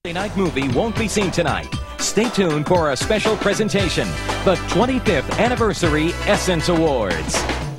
Night movie won't be seen tonight. Stay tuned for a special presentation, the 25th Anniversary Essence Awards.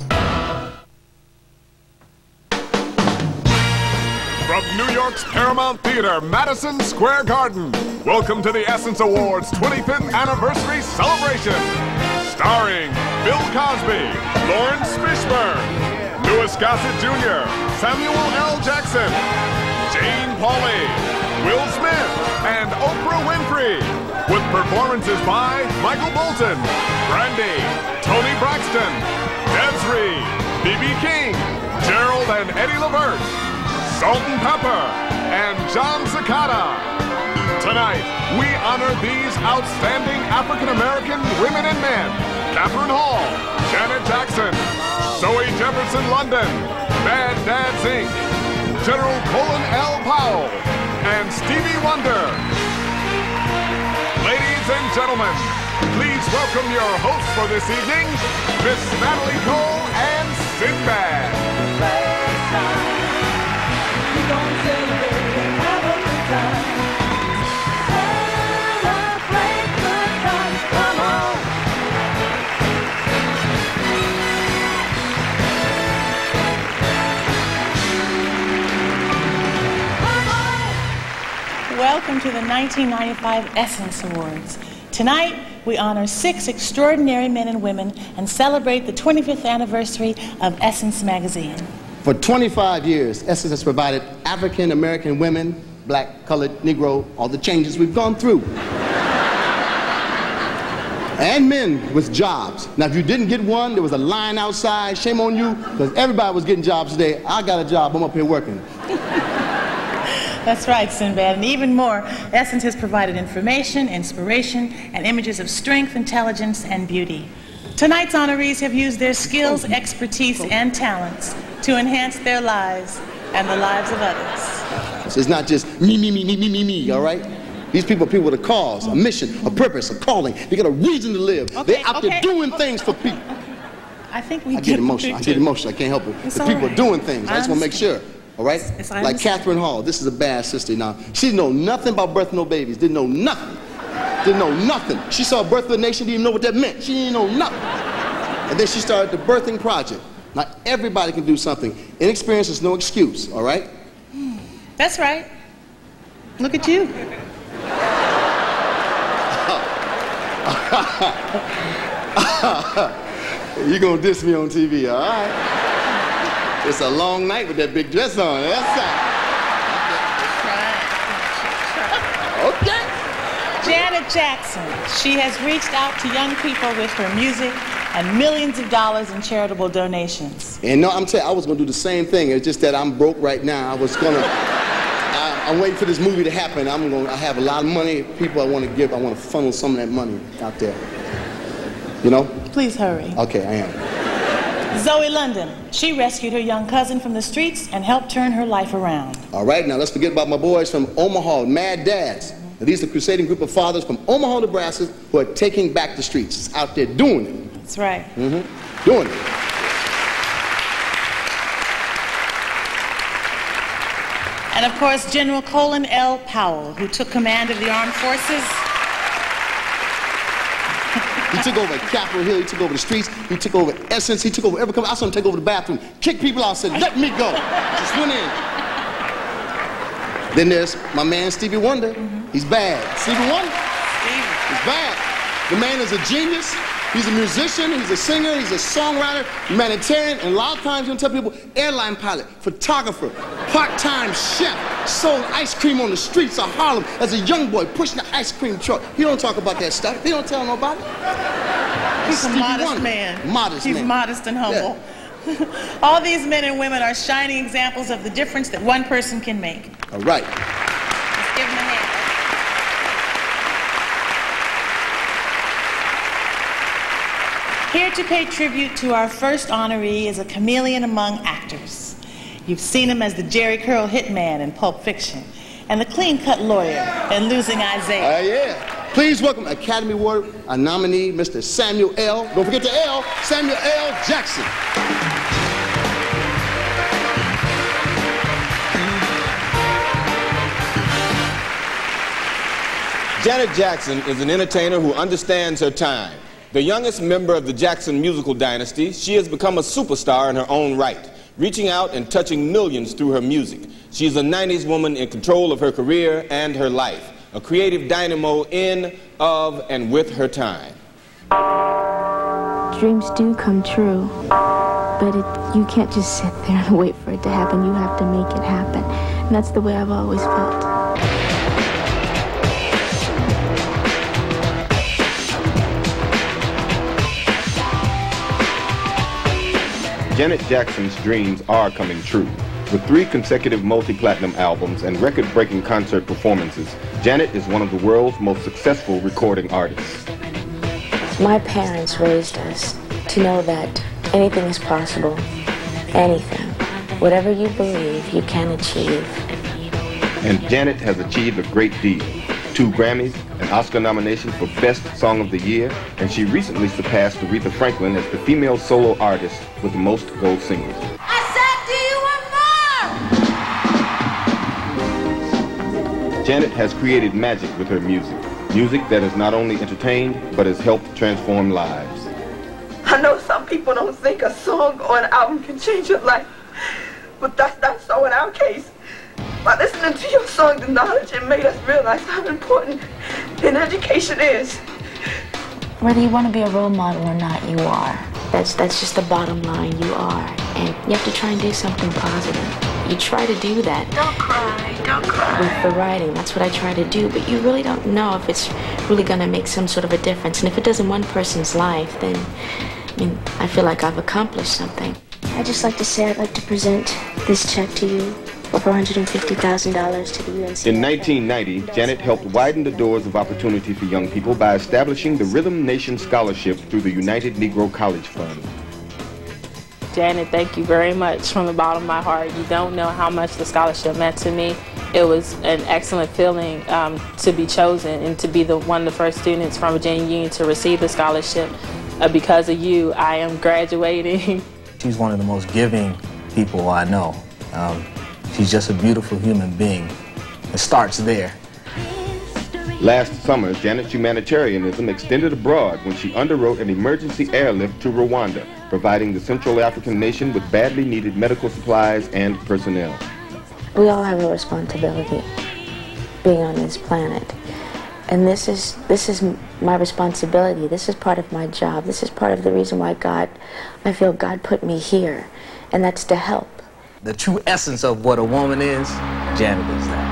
From New York's Paramount Theater, Madison Square Garden, welcome to the Essence Awards 25th Anniversary Celebration. Starring Bill Cosby, Laurence Fishburne, Louis Gossett Jr., Samuel L. Jackson, Jane Pauley, Will Smith, and Oprah Winfrey, with performances by Michael Bolton, Brandy, Toni Braxton, Desiree, B.B. King, Gerald and Eddie Levert, Salt and Pepper, and John Cicada. Tonight, we honor these outstanding African-American women and men: Kathryn Hail, Janet Jackson, Zoe London, Bad Dads Inc., General Colin Powell, and Stevie Wonder. Ladies and gentlemen, please welcome your hosts for this evening, Miss Natalie Cole and Sinbad. Welcome to the 1995 Essence Awards. Tonight, we honor 6 extraordinary men and women and celebrate the 25th anniversary of Essence magazine. For 25 years, Essence has provided African American women, black, colored, Negro, all the changes we've gone through. And men with jobs. Now, if you didn't get one, there was a line outside. Shame on you, because everybody was getting jobs today. I got a job. I'm up here working. That's right, Sinbad. And even more, Essence has provided information, inspiration, and images of strength, intelligence, and beauty. Tonight's honorees have used their skills, expertise, and talents to enhance their lives and the lives of others. So it's not just me, all right? These people are people with a cause, a mission, a purpose, a calling. They got a reason to live. They're out there doing things for people. I think we I get emotional. I can't help it. The people are doing things. I just want to make sure. All right? Like Kathryn Hail. This is a bad sister now. She didn't know nothing about birthing no babies. Didn't know nothing. Didn't know nothing. She saw Birth of a Nation, didn't even know what that meant. She didn't know nothing. And then she started the Birthing Project. Now, everybody can do something. Inexperience is no excuse, all right? That's right. Look at you. You're going to diss me on TV, all right? It's a long night with that big dress on. That's okay. Janet Jackson. She has reached out to young people with her music and millions of dollars in charitable donations. And no, I'm telling you, I was going to do the same thing. It's just that I'm broke right now. I'm waiting for this movie to happen. I have a lot of money, people I want to give. I want to funnel some of that money out there. You know? Please hurry. Okay, I am. Zoe London. She rescued her young cousin from the streets and helped turn her life around. All right, now let's forget about my boys from Omaha, Mad Dads. Now, these are the crusading group of fathers from Omaha, Nebraska, who are taking back the streets. It's out there doing it. That's right. Doing it. And of course, General Colin Powell, who took command of the armed forces. He took over Capitol Hill, he took over the streets, he took over Essence, he took over every company. I saw him take over the bathroom, kick people out, said, let me go. Just went in. Then there's my man Stevie Wonder. He's bad. Stevie Wonder? He's bad. The man is a genius. He's a musician, he's a singer, he's a songwriter, humanitarian, and a lot of times he'll tell people, airline pilot, photographer, part-time chef, sold ice cream on the streets of Harlem as a young boy pushing the ice cream truck. He don't talk about that stuff. He don't tell nobody. He's a modest man. He's modest and humble. Yeah. All these men and women are shining examples of the difference that one person can make. All right. Let's give them a hand. Here to pay tribute to our first honoree is a chameleon among actors. You've seen him as the Jerry Curl hitman in Pulp Fiction and the clean-cut lawyer in Losing Isaiah. Yeah. Please welcome Academy Award nominee, Mr. Samuel L. Don't forget the L, Samuel L. Jackson. Janet Jackson is an entertainer who understands her time. The youngest member of the Jackson musical dynasty, she has become a superstar in her own right, reaching out and touching millions through her music. She is a 90s woman in control of her career and her life, a creative dynamo in, of, and with her time. Dreams do come true, but you can't just sit there and wait for it to happen. You have to make it happen. And that's the way I've always felt. Janet Jackson's dreams are coming true. With 3 consecutive multi-platinum albums and record-breaking concert performances, Janet is one of the world's most successful recording artists. My parents raised us to know that anything is possible. Anything. Whatever you believe, you can achieve. And Janet has achieved a great deal. 2 Grammys, an Oscar nomination for Best Song of the Year, and she recently surpassed Aretha Franklin as the female solo artist with the most gold singles. I said, do you want more? Janet has created magic with her music. Music that has not only entertained, but has helped transform lives. I know some people don't think a song or an album can change your life, but that's not so in our case. By listening to your song, The Knowledge, it made us realize how important an education is. Whether you want to be a role model or not, you are. That's just the bottom line, you are. And you have to try and do something positive. You try to do that. Don't cry, don't cry. With the writing, that's what I try to do, but you really don't know if it's really going to make some sort of a difference. And if it does in one person's life, then, I feel like I've accomplished something. I'd just like to say I'd like to present this check to you for $450,000 to the UNC. In 1990, Janet helped widen the doors of opportunity for young people by establishing the Rhythm Nation Scholarship through the United Negro College Fund. Janet, thank you very much from the bottom of my heart. You don't know how much the scholarship meant to me. It was an excellent feeling to be chosen and to be one of the first students from Virginia Union to receive the scholarship. Because of you, I am graduating. She's one of the most giving people I know. She's just a beautiful human being. It starts there. Last summer, Janet's humanitarianism extended abroad when she underwrote an emergency airlift to Rwanda, providing the Central African nation with badly needed medical supplies and personnel. We all have a responsibility being on this planet. And this is my responsibility. This is part of my job. This is part of the reason why I feel God put me here. And that's to help. The true essence of what a woman is, Janet is that.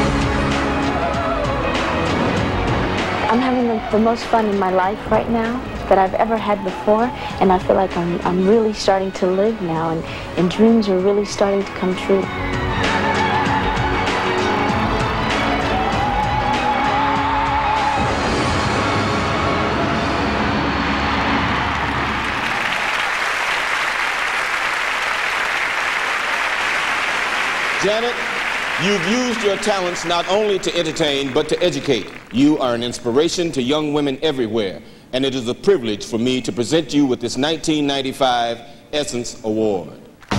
I'm having the most fun in my life right now that I've ever had before, and I feel like I'm really starting to live now, and dreams are really starting to come true. Janet, you've used your talents not only to entertain, but to educate. You are an inspiration to young women everywhere, and it is a privilege for me to present you with this 1995 Essence Award.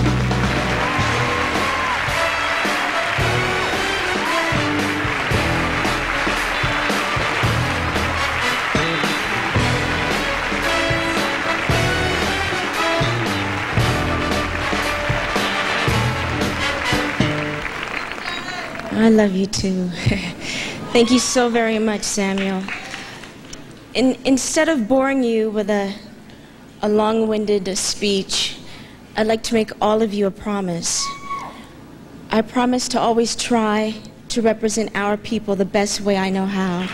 I love you too. Thank you so very much, Samuel. Instead of boring you with a long-winded speech, I'd like to make all of you a promise. I promise to always try to represent our people the best way I know how.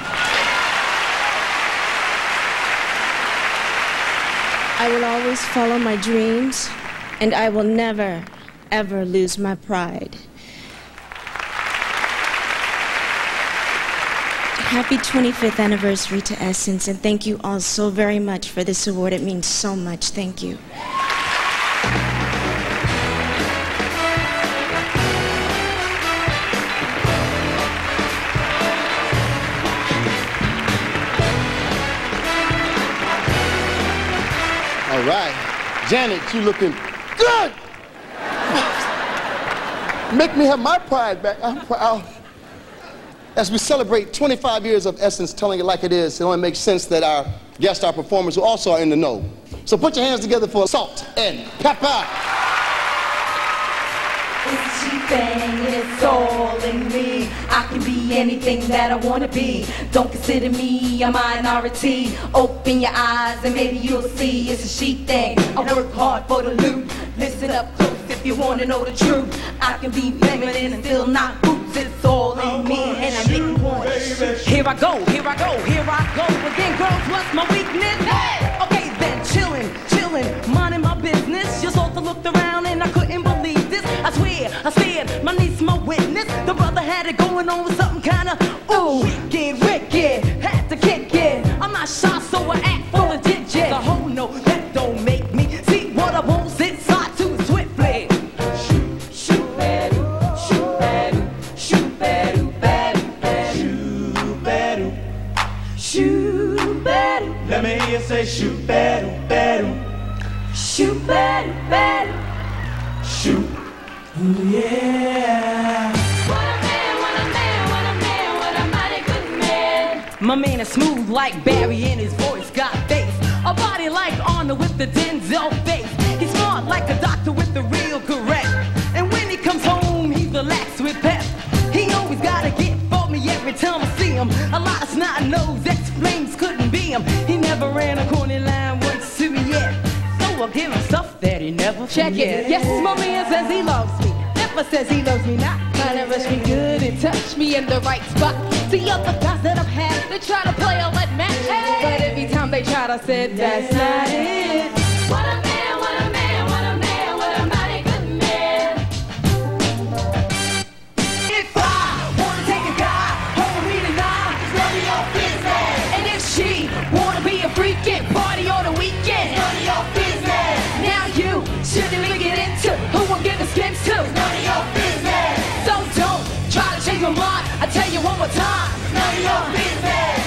I will always follow my dreams, and I will never, ever lose my pride. Happy 25th anniversary to Essence, and thank you all so very much for this award. It means so much. Thank you. All right. Janet, you looking good. Make me have my pride back. I'm proud. As we celebrate 25 years of Essence telling it like it is, it only makes sense that our guest star performers who also are in the know. So put your hands together for Salt and Pepper. It's a cheap thing and it's all in me. I can be anything that I want to be. Don't consider me a minority. Open your eyes and maybe you'll see it's a she thing. I work hard for the loot. Listen up close if you want to know the truth. I can be feminine and still not boots. It's all in me and I didn't want it. Here I go, here I go, here I go. Again, girls, what's my weakness? Hey! Okay, then chillin', minding my business. Just also looked around and I couldn't believe this. I swear, my niece, my witness. The brother had it going on with something kinda, ooh, wicked, had to kick it. I'm not shy, so I act full of digits. The whole no, that don't make me see what I want, sit side too swiftly. Shoot, badu, shoot, badu, shoot, badu, badu, badu, shoot, badu. Let me hear you say shoot, badu, badu. Shoot, badu, badu. Shoot. Ooh, yeah. What a man, what a man, what a man, what a mighty good man. My man is smooth like Barry and his voice got bass. A body like Arnold with the Denzel face. He's smart like a doctor with the real correct. And when he comes home, he's relaxed with pep. He always got a gift for me every time I see him. A lot of snot-nosed ex-flames couldn't be him. He never ran a corny line once to me yet. So I'll give him stuff that he never Check forget. it. Yes, my man says he loves me. Never says he loves me not. Kinda rush me good and touch me in the right spot. The other guys that I've had, they try to play all that match. But every time they try, I said, that's not it. What a man, what a man, what a man, what a mighty good man. If I wanna take a guy home with me tonight, it's none of your business. And if she wanna be a freak and party on the weekend, it's none of your business. Now you shouldn't really get into who I'm giving skins to. It's none of your business. So don't try to change my mind. I tell you one more time, it's none of your business.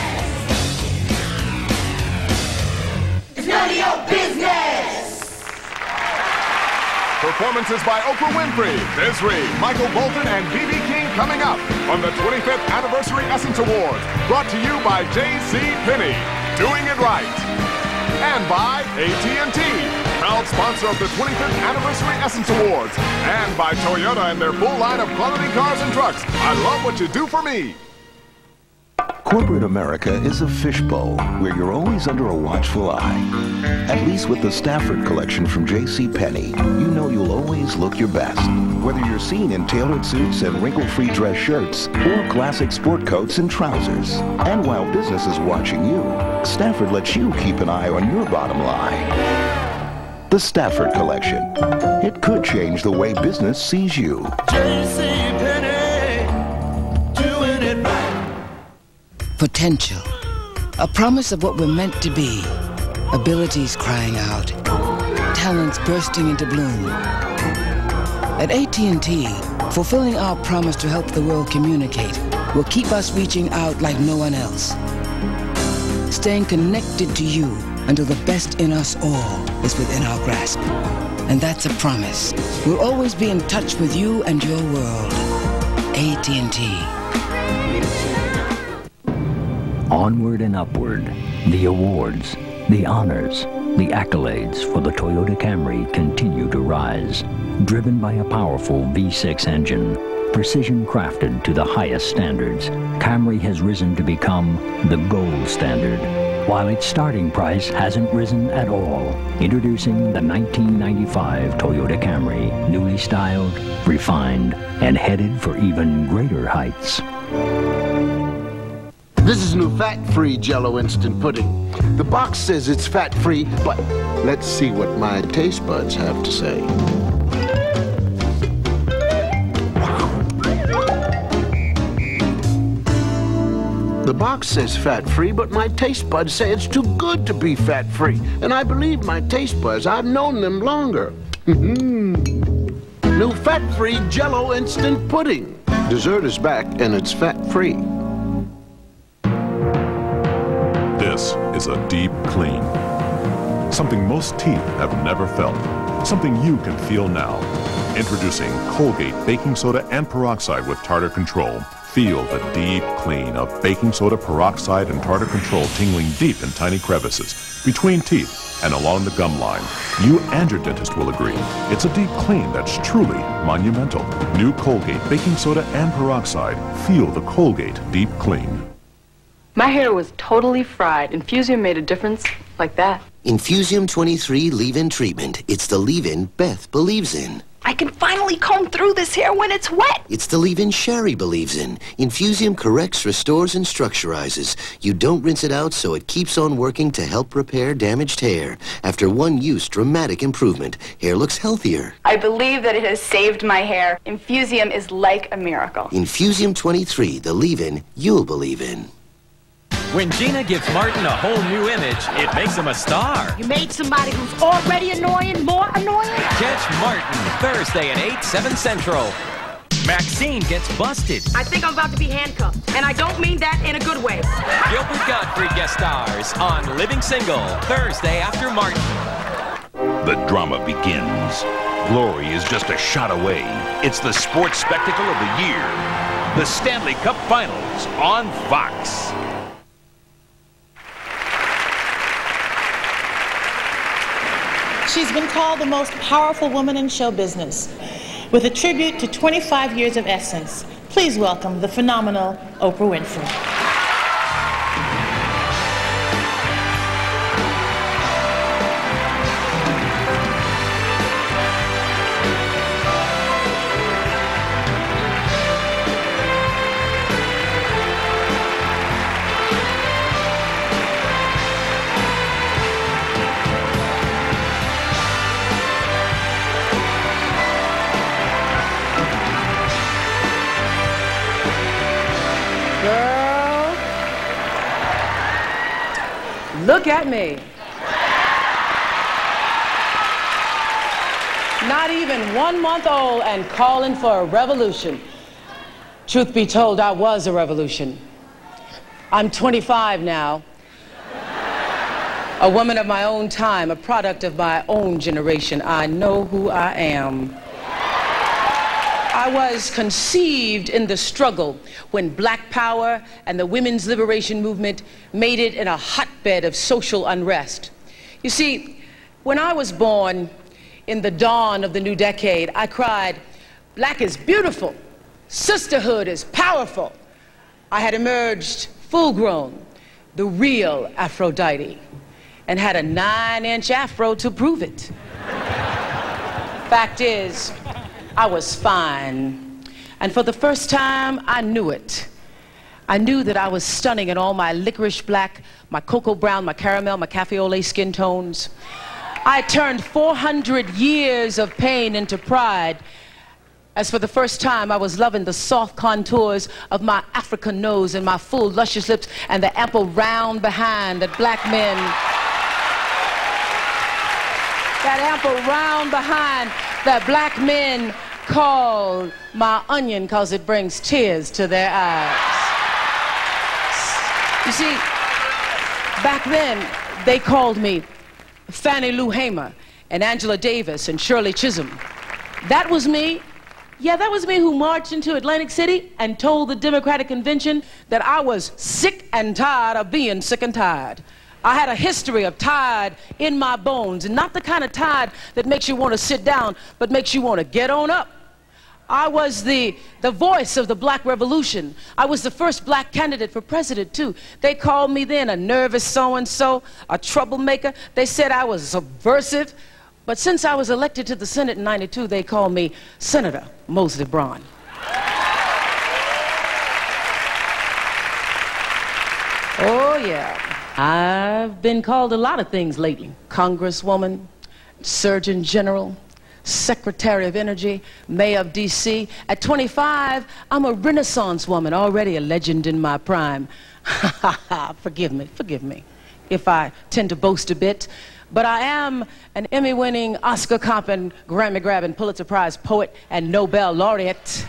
It's none of your business. Performances by Oprah Winfrey, Desiree, Michael Bolton, and B.B. King coming up on the 25th Anniversary Essence Awards, brought to you by J.C. Penney, doing it right. And by AT&T, proud sponsor of the 25th Anniversary Essence Awards. And by Toyota and their full line of quality cars and trucks. I love what you do for me. Corporate America is a fishbowl where you're always under a watchful eye. At least with the Stafford collection from J.C. Penney, you know you'll always look your best. Whether you're seen in tailored suits and wrinkle-free dress shirts or classic sport coats and trousers. And while business is watching you, Stafford lets you keep an eye on your bottom line. The Stafford collection. It could change the way business sees you. J.C. Penney, doing it right. Potential. A promise of what we're meant to be. Abilities crying out. Talents bursting into bloom. At AT&T, fulfilling our promise to help the world communicate will keep us reaching out like no one else. Staying connected to you until the best in us all is within our grasp. And that's a promise. We'll always be in touch with you and your world. AT&T. Onward and upward, the awards, the honors, the accolades for the Toyota Camry continue to rise. Driven by a powerful V6 engine, precision crafted to the highest standards, Camry has risen to become the gold standard, while its starting price hasn't risen at all. Introducing the 1995 Toyota Camry, newly styled, refined, and headed for even greater heights. This is new fat-free Jell-O instant pudding. The box says it's fat-free, but let's see what my taste buds have to say. The box says fat-free, but my taste buds say it's too good to be fat-free. And I believe my taste buds. I've known them longer. New fat-free Jell-O instant pudding. Dessert is back, and it's fat-free. This is a deep clean. Something most teeth have never felt. Something you can feel now. Introducing Colgate Baking Soda and Peroxide with Tartar Control. Feel the deep clean of baking soda peroxide and tartar control tingling deep in tiny crevices, between teeth and along the gum line. You and your dentist will agree. It's a deep clean that's truly monumental. New Colgate baking soda and peroxide. Feel the Colgate deep clean. My hair was totally fried. Infusium made a difference like that. Infusium 23 leave-in treatment. It's the leave-in Beth believes in. I can finally comb through this hair when it's wet. It's the leave-in Sherry believes in. Infusium corrects, restores, and structurizes. You don't rinse it out, so it keeps on working to help repair damaged hair. After one use, dramatic improvement. Hair looks healthier. I believe that it has saved my hair. Infusium is like a miracle. Infusium 23, the leave-in you'll believe in. When Gina gives Martin a whole new image, it makes him a star. You made somebody who's already annoying more annoying? Catch Martin Thursday at 8, 7 Central. Maxine gets busted. I think I'm about to be handcuffed, and I don't mean that in a good way. Gilbert Gottfried guest stars on Living Single Thursday after Martin. The drama begins. Glory is just a shot away. It's the sports spectacle of the year. The Stanley Cup Finals on Fox. She's been called the most powerful woman in show business. With a tribute to 25 years of Essence, please welcome the phenomenal Oprah Winfrey. Look at me. Not even 1 month old and calling for a revolution. Truth be told, I was a revolution. I'm 25 now. A woman of my own time, a product of my own generation. I know who I am. I was conceived in the struggle when Black Power and the women's liberation movement made it in a hotbed of social unrest. You see, when I was born in the dawn of the new decade, I cried, "Black is beautiful, sisterhood is powerful." I had emerged full-grown, the real Aphrodite, and had a 9-inch afro to prove it. Fact is, I was fine, and for the first time, I knew it. I knew that I was stunning in all my licorice black, my cocoa brown, my caramel, my cafe au lait skin tones. I turned 400 years of pain into pride, as for the first time, I was loving the soft contours of my African nose and my full, luscious lips and the ample round behind that black men, that black men call my onion because it brings tears to their eyes. You see, back then, they called me Fannie Lou Hamer and Angela Davis and Shirley Chisholm. That was me. Yeah, that was me who marched into Atlantic City and told the Democratic Convention that I was sick and tired of being sick and tired. I had a history of tired in my bones, and not the kind of tired that makes you want to sit down, but makes you want to get on up. I was the voice of the Black Revolution. I was the first black candidate for president, too. They called me then a nervous so-and-so, a troublemaker. They said I was subversive. But since I was elected to the Senate in '92, they call me Senator Mosley Braun. Oh, yeah. I've been called a lot of things lately. Congresswoman, Surgeon General, Secretary of Energy, Mayor of D.C. At 25, I'm a Renaissance woman, already a legend in my prime. Forgive me, if I tend to boast a bit. But I am an Emmy-winning, Oscar-comping, Grammy-grabbing, Pulitzer Prize poet and Nobel laureate.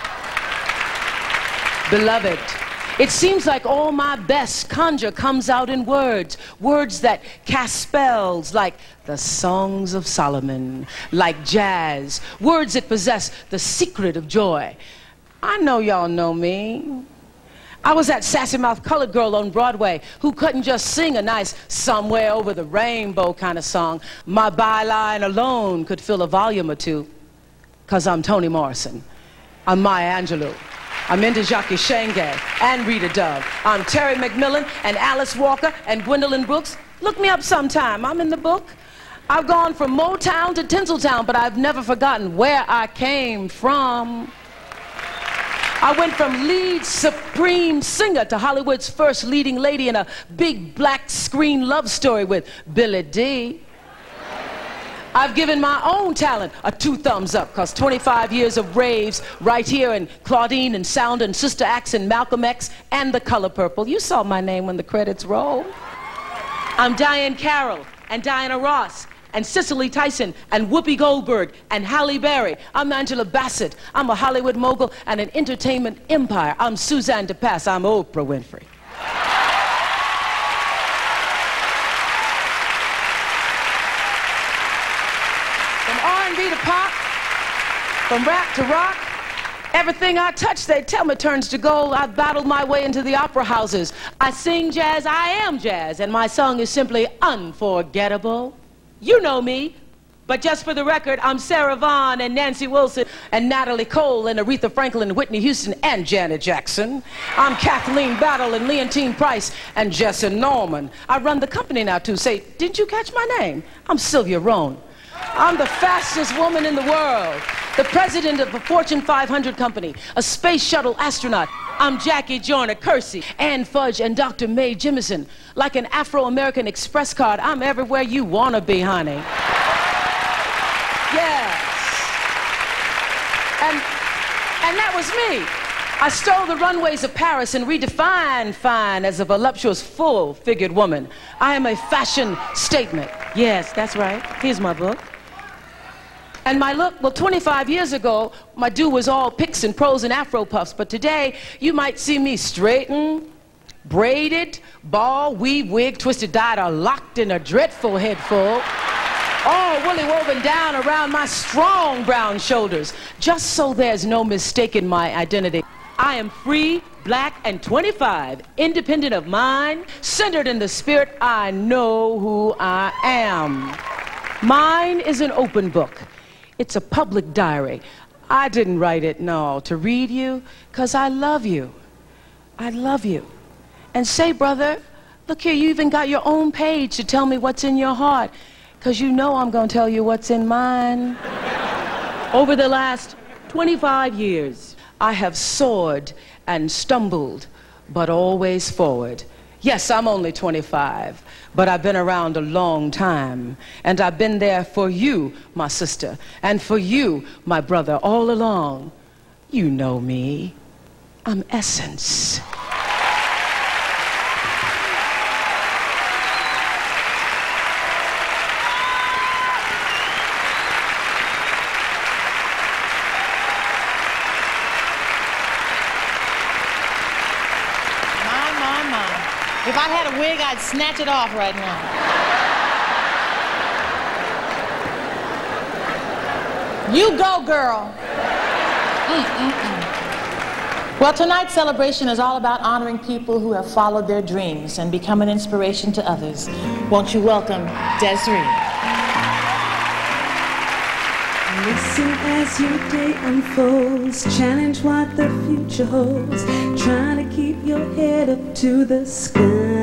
Beloved, it seems like all my best conjure comes out in words, words that cast spells like the songs of Solomon, like jazz, words that possess the secret of joy. I know y'all know me. I was that sassy-mouthed colored girl on Broadway who couldn't just sing a nice "Somewhere Over the Rainbow" kind of song. My byline alone could fill a volume or two. 'Cause I'm Toni Morrison. I'm Maya Angelou. I'm into Jacques Shenge and Rita Dove. I'm Terry McMillan and Alice Walker and Gwendolyn Brooks. Look me up sometime. I'm in the book. I've gone from Motown to Tinseltown, but I've never forgotten where I came from. I went from lead supreme singer to Hollywood's first leading lady in a big black screen love story with Billy D. I've given my own talent a 2 thumbs up, 'cause 25 years of raves right here in Claudine and Sound and Sister Acts and Malcolm X and The Color Purple. You saw my name when the credits rolled. I'm Diane Carroll and Diana Ross and Cicely Tyson and Whoopi Goldberg and Halle Berry. I'm Angela Bassett. I'm a Hollywood mogul and an entertainment empire. I'm Suzanne DePass. I'm Oprah Winfrey. To pop, from rap to rock, everything I touch, they tell me, turns to gold. I battled my way into the opera houses. I sing jazz, I am jazz, and my song is simply unforgettable. You know me, but just for the record, I'm Sarah Vaughan and Nancy Wilson and Natalie Cole and Aretha Franklin, Whitney Houston and Janet Jackson. I'm Kathleen Battle and Leontine Price and Jessa Norman. I run the company now too. Say, didn't you catch my name? I'm Sylvia Rohn. I'm the fastest woman in the world, the president of a Fortune 500 company, a space shuttle astronaut. I'm Jackie Joyner Kersey, Ann Fudge, and Dr. Mae Jemison. Like an Afro-American express card, I'm everywhere you want to be, honey. Yes. And that was me. I stole the runways of Paris and redefined fine as a voluptuous, full-figured woman. I am a fashion statement. Yes, that's right. Here's my book. And my look, well, 25 years ago, my do was all picks and pros and afro puffs, but today, you might see me straightened, braided, ball, weave, wig, twisted, dyed, or locked in a dreadful head full, all woolly woven down around my strong brown shoulders, just so there's no mistaking my identity. I am free, black, and 25, independent of mind, centered in the spirit. I know who I am. Mine is an open book. It's a public diary. I didn't write it, no, to read you, 'cause I love you. I love you. And say, brother, look here, you even got your own page to tell me what's in your heart, 'cause you know I'm gonna tell you what's in mine. Over the last 25 years, I have soared and stumbled, but always forward. Yes, I'm only 25, but I've been around a long time, and I've been there for you, my sister, and for you, my brother, all along. You know me. I'm Essence. If I had a wig, I'd snatch it off right now. You go, girl. Well, tonight's celebration is all about honoring people who have followed their dreams and become an inspiration to others. Won't you welcome Desiree? Listen as your day unfolds, challenge what the future holds, try to keep your head up to the sky.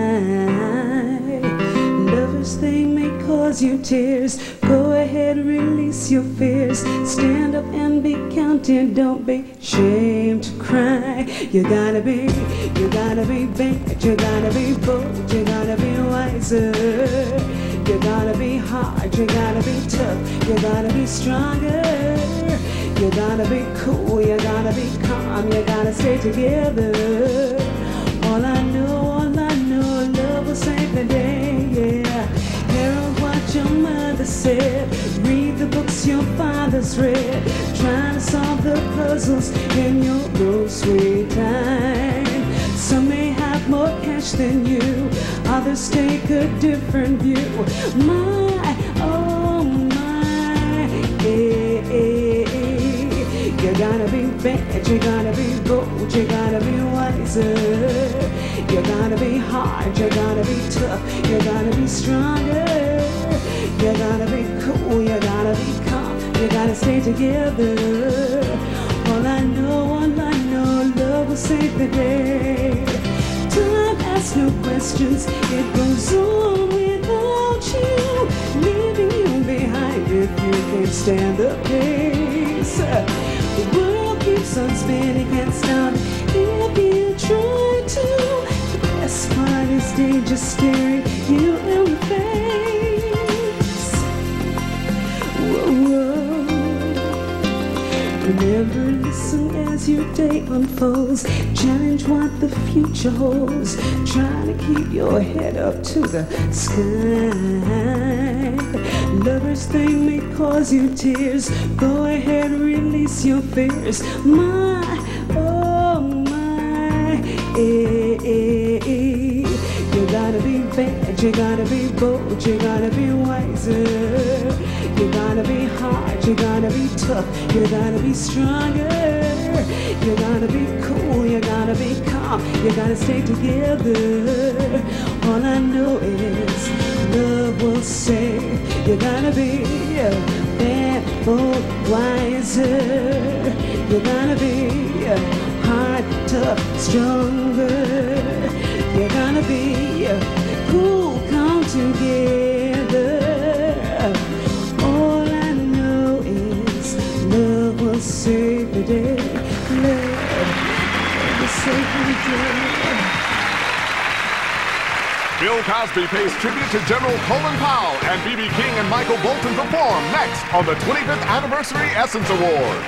Lovers, they may cause you tears, go ahead, release your fears, stand up and be counted, don't be ashamed to cry. You gotta be bad, you gotta be bold, you gotta be wiser. You gotta be hard, you gotta be tough, you gotta be stronger. You gotta be cool, you gotta be calm, you gotta stay together. All I know, love will save the day, yeah. Herald what your mother said, read the books your father's read, trying to solve the puzzles in your no sweet time. Some may have more cash than you, others take a different view. My, oh my, yeah. You gotta be bad, you You gotta be bold, you gotta be wiser. You gotta be hard, you gotta be tough, you gotta be stronger. You gotta be cool, you gotta be calm, you gotta stay together. All I know, love will save the day. Time asks no questions, it goes on without you, leaving you behind if you can't stand the pace. The world keeps on spinning, can't stop if you try to. The best part is danger staring you in the face. Whoa, whoa. Remember, listen as your day unfolds. Challenge what the future holds. Try to keep your head up to the sky. Lovers, they may cause you tears. Go ahead, release your fears. My, oh my, You gotta be bad, you gotta be bold, you gotta be wiser. You gotta be hard, you gotta be tough, you gotta be stronger. You gotta be cool, you gotta be calm, you gotta stay together. All I know is love will say you gotta be bad, bold, wiser. You gotta be hard, tough, stronger. You gotta be cool, come together. All I know is love will save the day. Love will save the day. Bill Cosby pays tribute to General Colin Powell, and B.B. King and Michael Bolton perform next on the 25th Anniversary Essence Awards.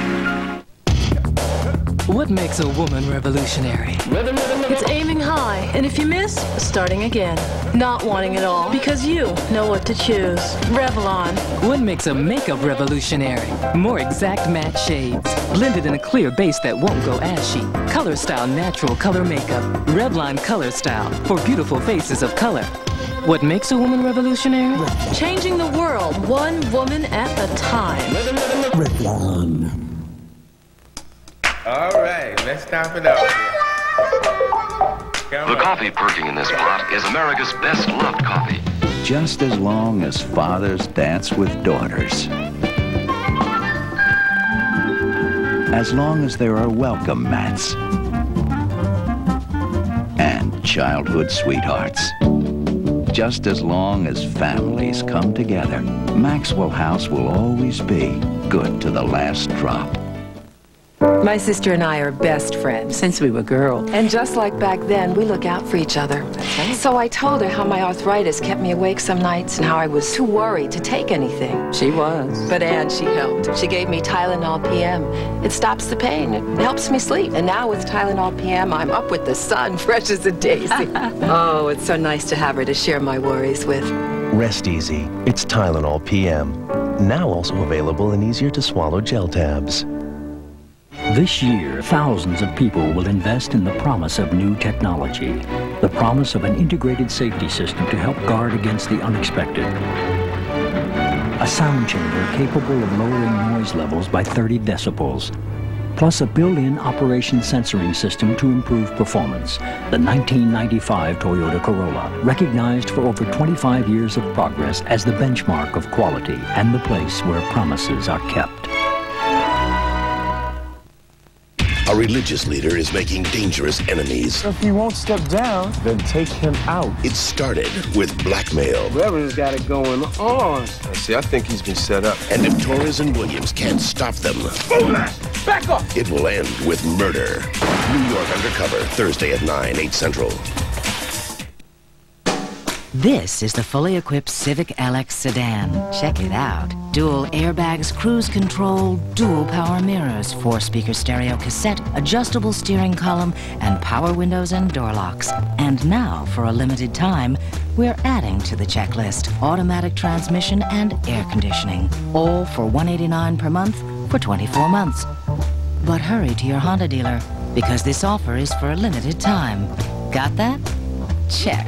What makes a woman revolutionary? It's aiming high, and if you miss, starting again. Not wanting it all, because you know what to choose. Revlon. What makes a makeup revolutionary? More exact matte shades, blended in a clear base that won't go ashy. Color Style Natural Color Makeup. Revlon Color Style for beautiful faces of color. What makes a woman revolutionary? Changing the world, one woman at a time. Revlon. All right, let's stop it up. The coffee perking in this pot is America's best loved coffee. Just as long as fathers dance with daughters. As long as there are welcome mats. And childhood sweethearts. Just as long as families come together, Maxwell House will always be good to the last drop. My sister and I are best friends. Since we were girls. And just like back then, we look out for each other. So I told her how my arthritis kept me awake some nights and how I was too worried to take anything. She was. But Ann, she helped. She gave me Tylenol PM. It stops the pain. It helps me sleep. And now with Tylenol PM, I'm up with the sun, fresh as a daisy. Oh, it's so nice to have her to share my worries with. Rest easy. It's Tylenol PM. Now also available in easier-to-swallow gel tabs. This year, thousands of people will invest in the promise of new technology, the promise of an integrated safety system to help guard against the unexpected, a sound chamber capable of lowering noise levels by 30 decibels, plus a built-in operation sensoring system to improve performance. The 1995 Toyota Corolla, recognized for over 25 years of progress as the benchmark of quality and the place where promises are kept. A religious leader is making dangerous enemies. If he won't step down, then take him out. It started with blackmail. Whoever's got it going on. See, I think he's been set up. And if Torres and Williams can't stop them, back off! It will end with murder. New York Undercover, Thursday at 9, 8 Central. This is the fully equipped Civic LX sedan. Check it out. Dual airbags, cruise control, dual power mirrors, 4-speaker stereo cassette, adjustable steering column, and power windows and door locks. And now, for a limited time, we're adding to the checklist automatic transmission and air conditioning. All for $189 per month for 24 months. But hurry to your Honda dealer, because this offer is for a limited time. Got that? Check.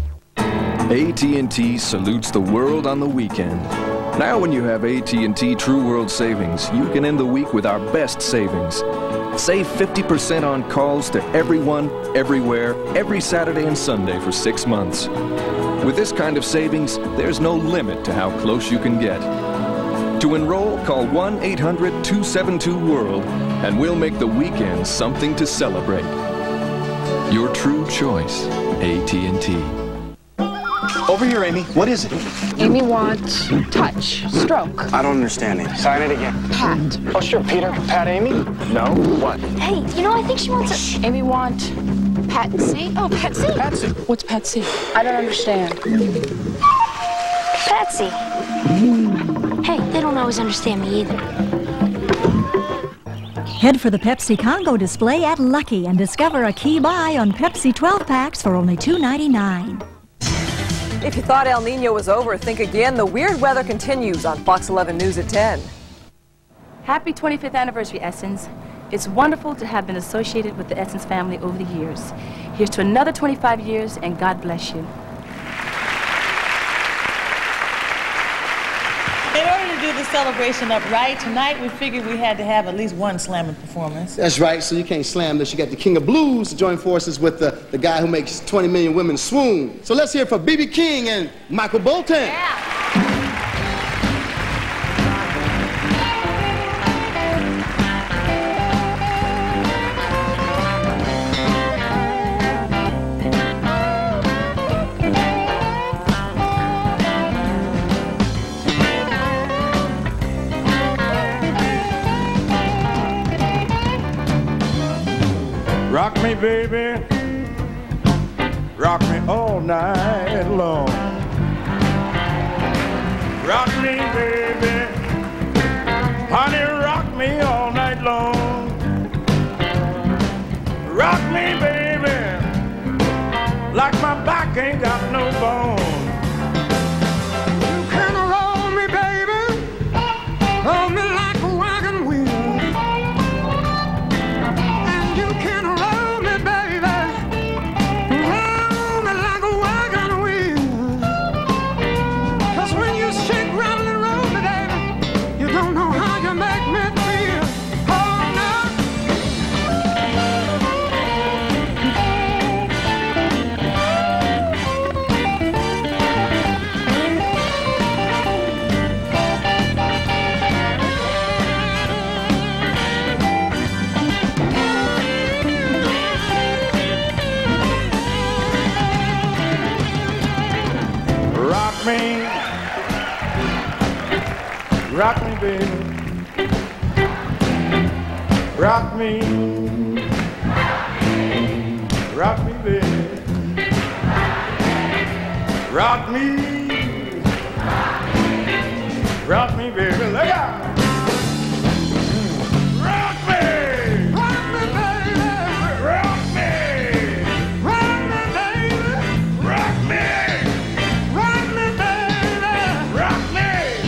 AT&T salutes the world on the weekend. Now when you have AT&T True World Savings, you can end the week with our best savings. Save 50% on calls to everyone, everywhere, every Saturday and Sunday for 6 months. With this kind of savings, there's no limit to how close you can get. To enroll, call 1-800-272-WORLD, and we'll make the weekend something to celebrate. Your true choice, AT&T. Over here, Amy. What is it? Amy wants touch, stroke. I don't understand it. Sign it again. Pat. Oh, sure. Peter can pat Amy? No. What? Hey, you know, I think she wants a... Amy wants Patsy. Oh, Patsy. Patsy. What's Patsy? I don't understand. Patsy. Hey, they don't always understand me either. Head for the Pepsi Congo display at Lucky and discover a key buy on Pepsi 12 packs for only $2.99. If you thought El Nino was over, think again. The weird weather continues on Fox 11 News at 10. Happy 25th anniversary, Essence. It's wonderful to have been associated with the Essence family over the years. Here's to another 25 years, and God bless you. In order to do the celebration up right, tonight we figured we had to have at least one slamming performance. That's right, so you can't slam this. You got the King of Blues to join forces with the guy who makes 20 million women swoon. So let's hear it for B.B. King and Michael Bolton. Yeah. Rock me, baby, rock me all night long. Rock me, baby, honey, rock me all night long. Rock me, baby, like my back ain't got no bone. You can roll me, baby, roll me like a wagon wheel. Rock me, baby. Rock me. Rock me, baby. Rock me. Rock me, baby. Look out. Rock me. Rock me, baby. Rock me. Rock me, baby. Rock me. Rock me, baby. Rock me.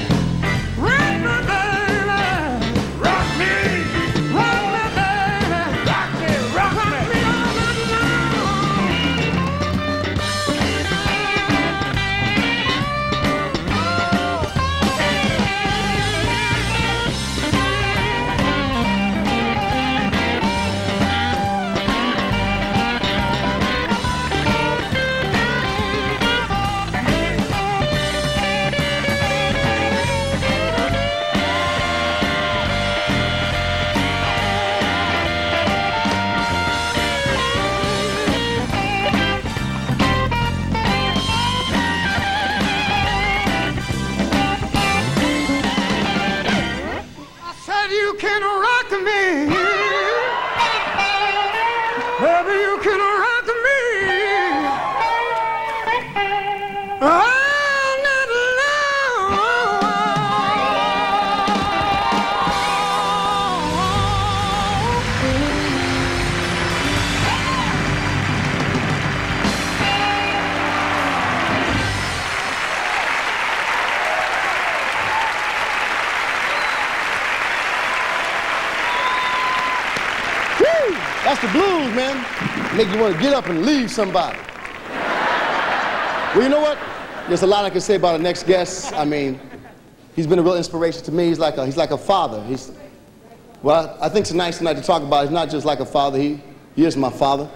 That's the blues, man. Make you want to get up and leave somebody. Well, you know what? There's a lot I can say about our next guest. I mean, he's been a real inspiration to me. He's like a father. Well, I think it's nice tonight to talk about. He's not just like a father, he is my father.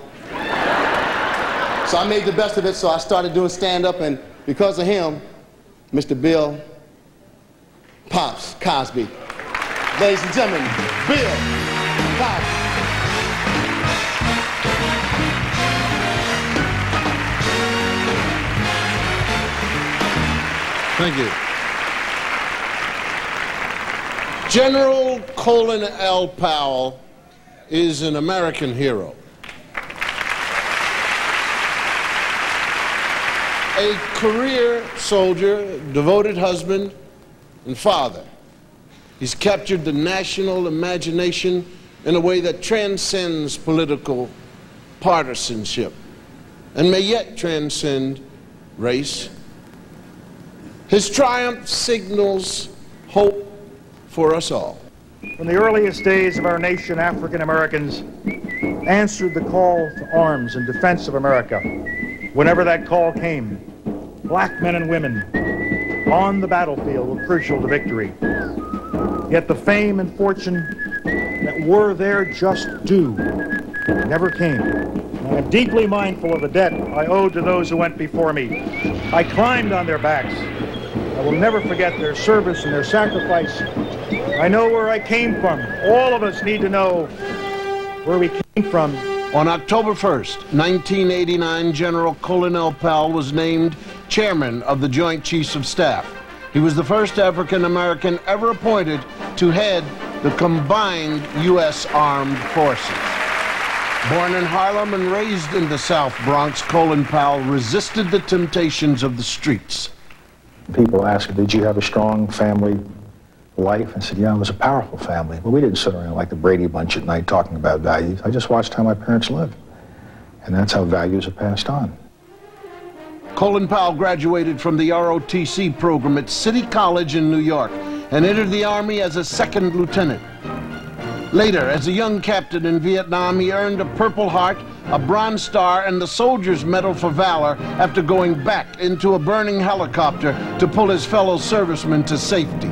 So I made the best of it, so I started doing stand-up, and because of him, Mr. Bill Pops Cosby. Ladies and gentlemen, Bill Cosby. Thank you. General Colin Powell is an American hero. A career soldier, devoted husband, and father. He's captured the national imagination in a way that transcends political partisanship and may yet transcend race. His triumph signals hope for us all. From the earliest days of our nation, African Americans answered the call to arms in defense of America. Whenever that call came, black men and women on the battlefield were crucial to victory. Yet the fame and fortune that were their just due never came. And I'm deeply mindful of the debt I owed to those who went before me. I climbed on their backs. I will never forget their service and their sacrifice. I know where I came from. All of us need to know where we came from. On October 1st, 1989, General Colin Powell was named chairman of the Joint Chiefs of Staff. He was the first African American ever appointed to head the combined U.S. Armed Forces. Born in Harlem and raised in the South Bronx, Colin Powell resisted the temptations of the streets. People ask, did you have a strong family life? I said, yeah, it was a powerful family. But we didn't sit around like the Brady Bunch at night talking about values. I just watched how my parents lived. And that's how values are passed on. Colin Powell graduated from the ROTC program at City College in New York and entered the Army as a second lieutenant. Later, as a young captain in Vietnam, he earned a Purple Heart, a Bronze Star, and the Soldier's Medal for Valor after going back into a burning helicopter to pull his fellow servicemen to safety.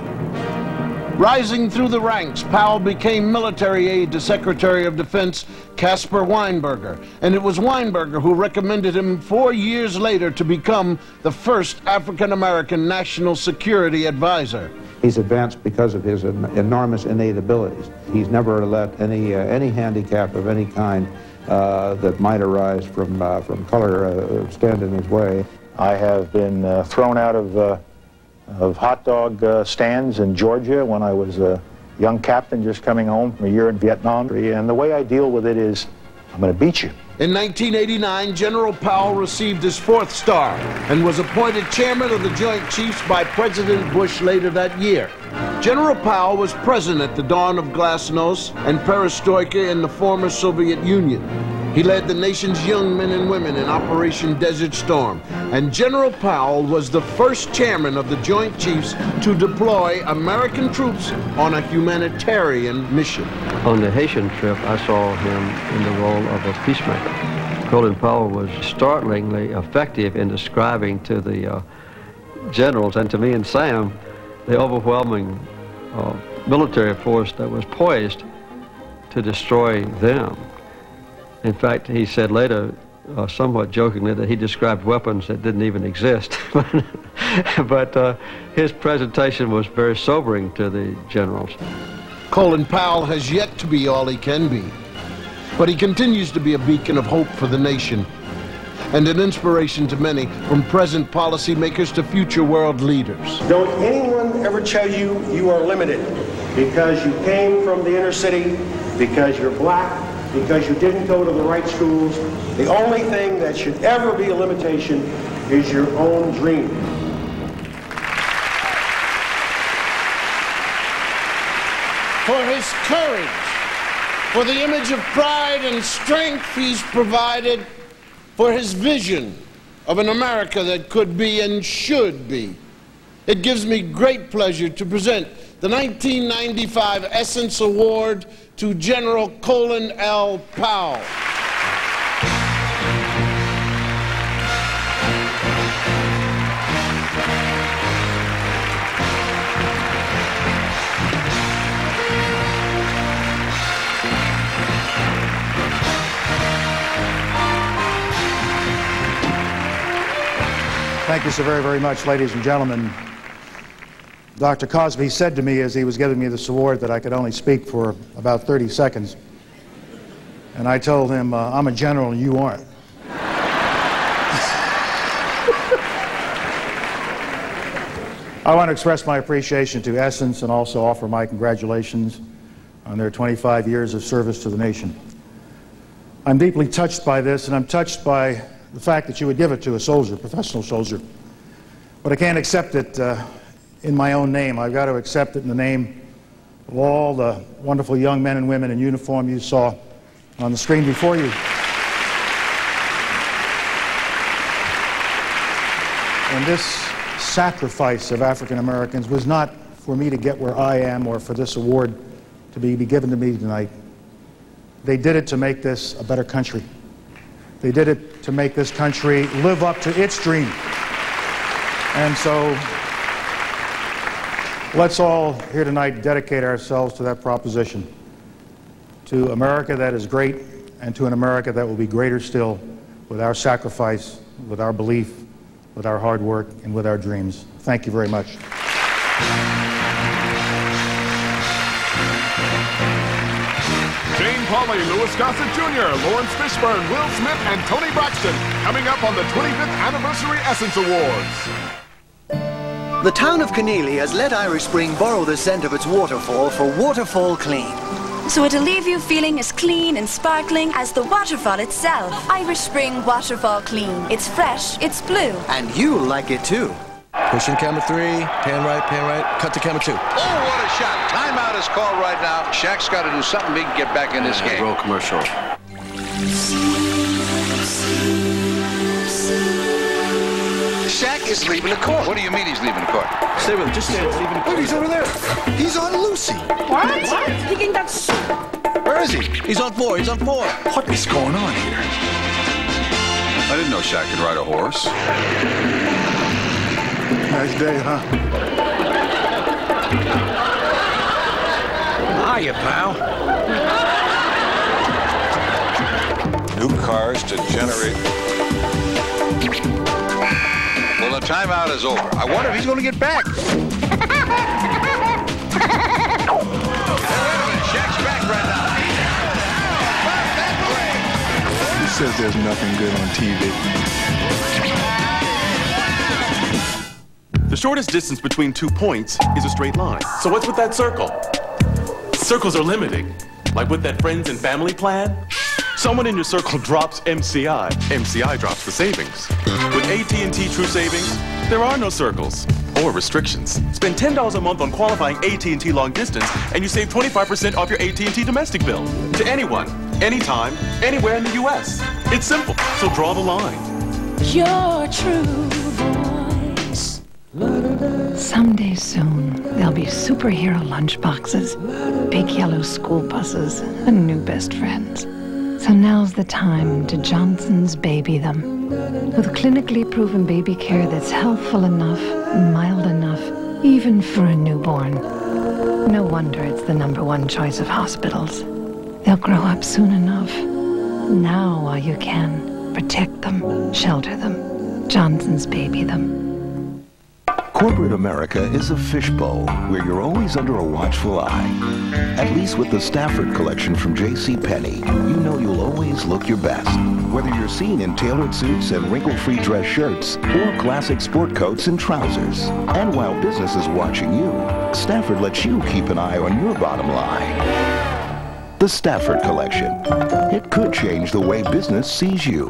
Rising through the ranks, Powell became military aide to Secretary of Defense Caspar Weinberger, and it was Weinberger who recommended him 4 years later to become the first African-American national security advisor. He's advanced because of his enormous innate abilities. He's never let any handicap of any kind that might arise from color stand in his way. I have been thrown out of hot dog stands in Georgia when I was a young captain just coming home from a year in Vietnam. And the way I deal with it is, I'm going to beat you. In 1989, General Powell received his 4th star and was appointed chairman of the Joint Chiefs by President Bush later that year. General Powell was present at the dawn of glasnost and perestroika in the former Soviet Union. He led the nation's young men and women in Operation Desert Storm, and General Powell was the first chairman of the Joint Chiefs to deploy American troops on a humanitarian mission. On the Haitian trip, I saw him in the role of a peacemaker. Colin Powell was startlingly effective in describing to the generals and to me and Sam the overwhelming military force that was poised to destroy them. In fact, he said later, somewhat jokingly, that he described weapons that didn't even exist. But his presentation was very sobering to the generals. Colin Powell has yet to be all he can be, but he continues to be a beacon of hope for the nation and an inspiration to many, from present policymakers to future world leaders. Don't anyone ever tell you you are limited because you came from the inner city, because you're black, because you didn't go to the right schools. The only thing that should ever be a limitation is your own dream. For his courage, for the image of pride and strength he's provided, for his vision of an America that could be and should be. It gives me great pleasure to present the 1995 Essence Award to General Colin Powell. Thank you so very, very much, ladies and gentlemen. Dr. Cosby said to me as he was giving me this award that I could only speak for about 30 seconds. And I told him, I'm a general and you aren't. I want to express my appreciation to Essence and also offer my congratulations on their 25 years of service to the nation. I'm deeply touched by this, and I'm touched by the fact that you would give it to a soldier, a professional soldier. But I can't accept it in my own name. I've got to accept it in the name of all the wonderful young men and women in uniform you saw on the screen before you. And this sacrifice of African Americans was not for me to get where I am or for this award to be given to me tonight. They did it to make this a better country. They did it to make this country live up to its dream. And so let's all here tonight dedicate ourselves to that proposition, to America that is great and to an America that will be greater still with our sacrifice, with our belief, with our hard work, and with our dreams. Thank you very much. Jane Pauley, Louis Gossett Jr., Laurence Fishburne, Will Smith, and Toni Braxton coming up on the 25th Anniversary Essence Awards. The town of Keneally has let Irish Spring borrow the scent of its waterfall for Waterfall Clean. So it'll leave you feeling as clean and sparkling as the waterfall itself. Irish Spring Waterfall Clean. It's fresh, it's blue. And you'll like it too. Pushing camera 3, pan right, cut to camera 2. Oh, what a shot. Timeout is called right now. Shaq's got to do something big to get back in this game. Roll commercial. Shaq is leaving the court. What do you mean he's leaving the court? Stay with him. Just stay leaving the court. Look, he's over there. He's on Lucy. What? He can get... Where is he? He's on 4. He's on 4. What is going on here? I didn't know Shaq could ride a horse. Nice day, huh? Hiya, pal. New cars to generate... Well, the timeout is over. I wonder if he's going to get back. Hey, wait a minute. Shaq's back right now. He says there's nothing good on TV. The shortest distance between 2 points is a straight line. So what's with that circle? Circles are limiting. Like with that friends and family plan. Someone in your circle drops MCI. MCI drops the savings. With AT&T True Savings, there are no circles or restrictions. Spend $10 a month on qualifying AT&T long distance, and you save 25% off your AT&T domestic bill. To anyone, anytime, anywhere in the U.S. It's simple, so draw the line. Your true voice. Someday soon, there'll be superhero lunchboxes, big yellow school buses, and new best friends. So now's the time to Johnson's baby them. With clinically proven baby care that's healthful enough, mild enough, even for a newborn. No wonder it's the #1 choice of hospitals. They'll grow up soon enough. Now while you can, protect them, shelter them. Johnson's baby them. Corporate America is a fishbowl where you're always under a watchful eye. At least with the Stafford collection from JCPenney, you know you'll always look your best. Whether you're seen in tailored suits and wrinkle-free dress shirts or classic sport coats and trousers. And while business is watching you, Stafford lets you keep an eye on your bottom line. The Stafford collection. It could change the way business sees you.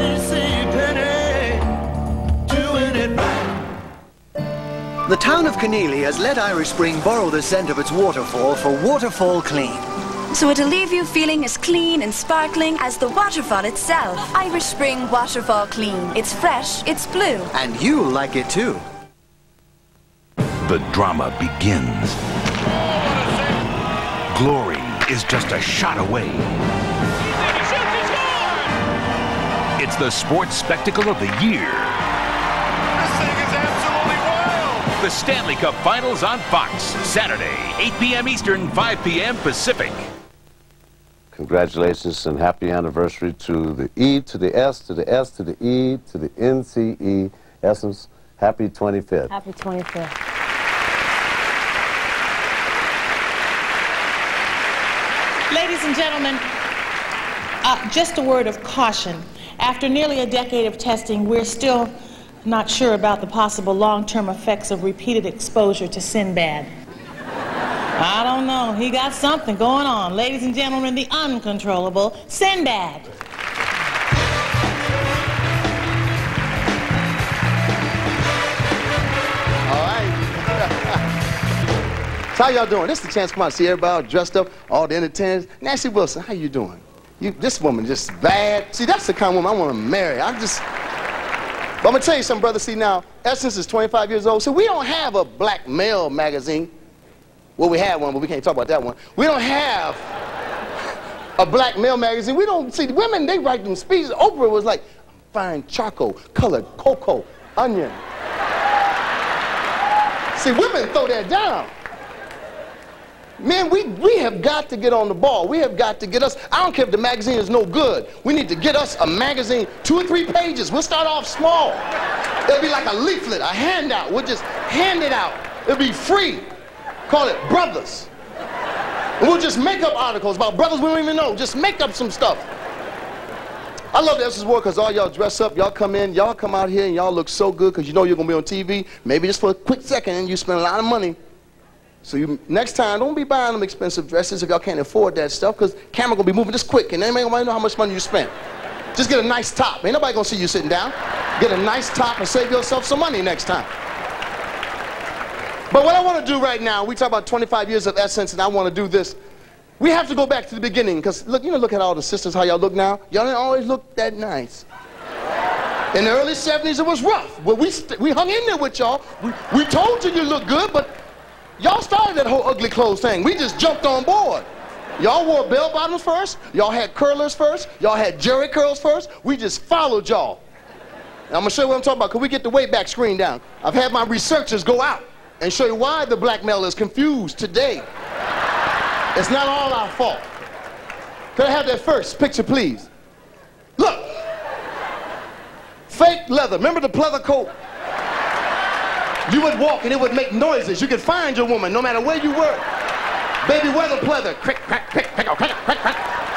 The town of Keneally has let Irish Spring borrow the scent of its waterfall for Waterfall Clean. So it'll leave you feeling as clean and sparkling as the waterfall itself. Irish Spring Waterfall Clean. It's fresh, it's blue. And you'll like it too. The drama begins. Glory is just a shot away. It's the sports spectacle of the year. The Stanley Cup Finals on Fox, Saturday, 8 p.m. Eastern, 5 p.m. Pacific. Congratulations and happy anniversary to the E, to the S, to the S, to the E, to the NCE, Essence, happy 25th. Happy 25th. Ladies and gentlemen, just a word of caution. After nearly a decade of testing, we're still not sure about the possible long-term effects of repeated exposure to Sinbad. I don't know. He got something going on. Ladies and gentlemen, the uncontrollable Sinbad. All right. So how y'all doing? This is the chance to come out and see everybody all dressed up, all the entertainers. Nancy Wilson, how you doing? This woman just bad. See, that's the kind of woman I want to marry. But I'm going to tell you something, brother. See, now, Essence is 25 years old, so we don't have a black male magazine. Well, we had one, but we can't talk about that one. We don't have a black male magazine. We don't, see, the women, they write them speeches. Oprah was like, fine charcoal, colored cocoa, onion. See, women throw that down. Man, we have got to get on the ball. We have got to get us, I don't care if the magazine is no good. We need to get us a magazine, 2 or 3 pages. We'll start off small. It'll be like a leaflet, a handout. We'll just hand it out. It'll be free. Call it Brothers. And we'll just make up articles about brothers we don't even know. Just make up some stuff. I love the Essence Award because all y'all dress up, y'all come in, y'all come out here and y'all look so good because you know you're going to be on TV, maybe just for a quick second, and you spend a lot of money. So next time, don't be buying them expensive dresses if y'all can't afford that stuff, because camera gonna be moving this quick and anybody gonna know how much money you spent. Just get a nice top. Ain't nobody gonna see you sitting down. Get a nice top and save yourself some money next time. But what I want to do right now, we talk about 25 years of Essence, and I want to do this. We have to go back to the beginning, because look, look at all the sisters, how y'all look now. Y'all didn't always look that nice. In the early 70s, it was rough. Well, we hung in there with y'all. We told you look good, but y'all started that whole ugly clothes thing. We just jumped on board. Y'all wore bell bottoms first. Y'all had curlers first. Y'all had jerry curls first. We just followed y'all. And I'm going to show you what I'm talking about. Can we get the way back screen down? I've had my researchers go out and show you why the black male is confused today. It's not all our fault. Can I have that first picture, please? Look. Fake leather. Remember the pleather coat? You would walk and it would make noises. You could find your woman no matter where you were. Baby weather pleather. Crick, crack, crick, crick, crick, crick, crick.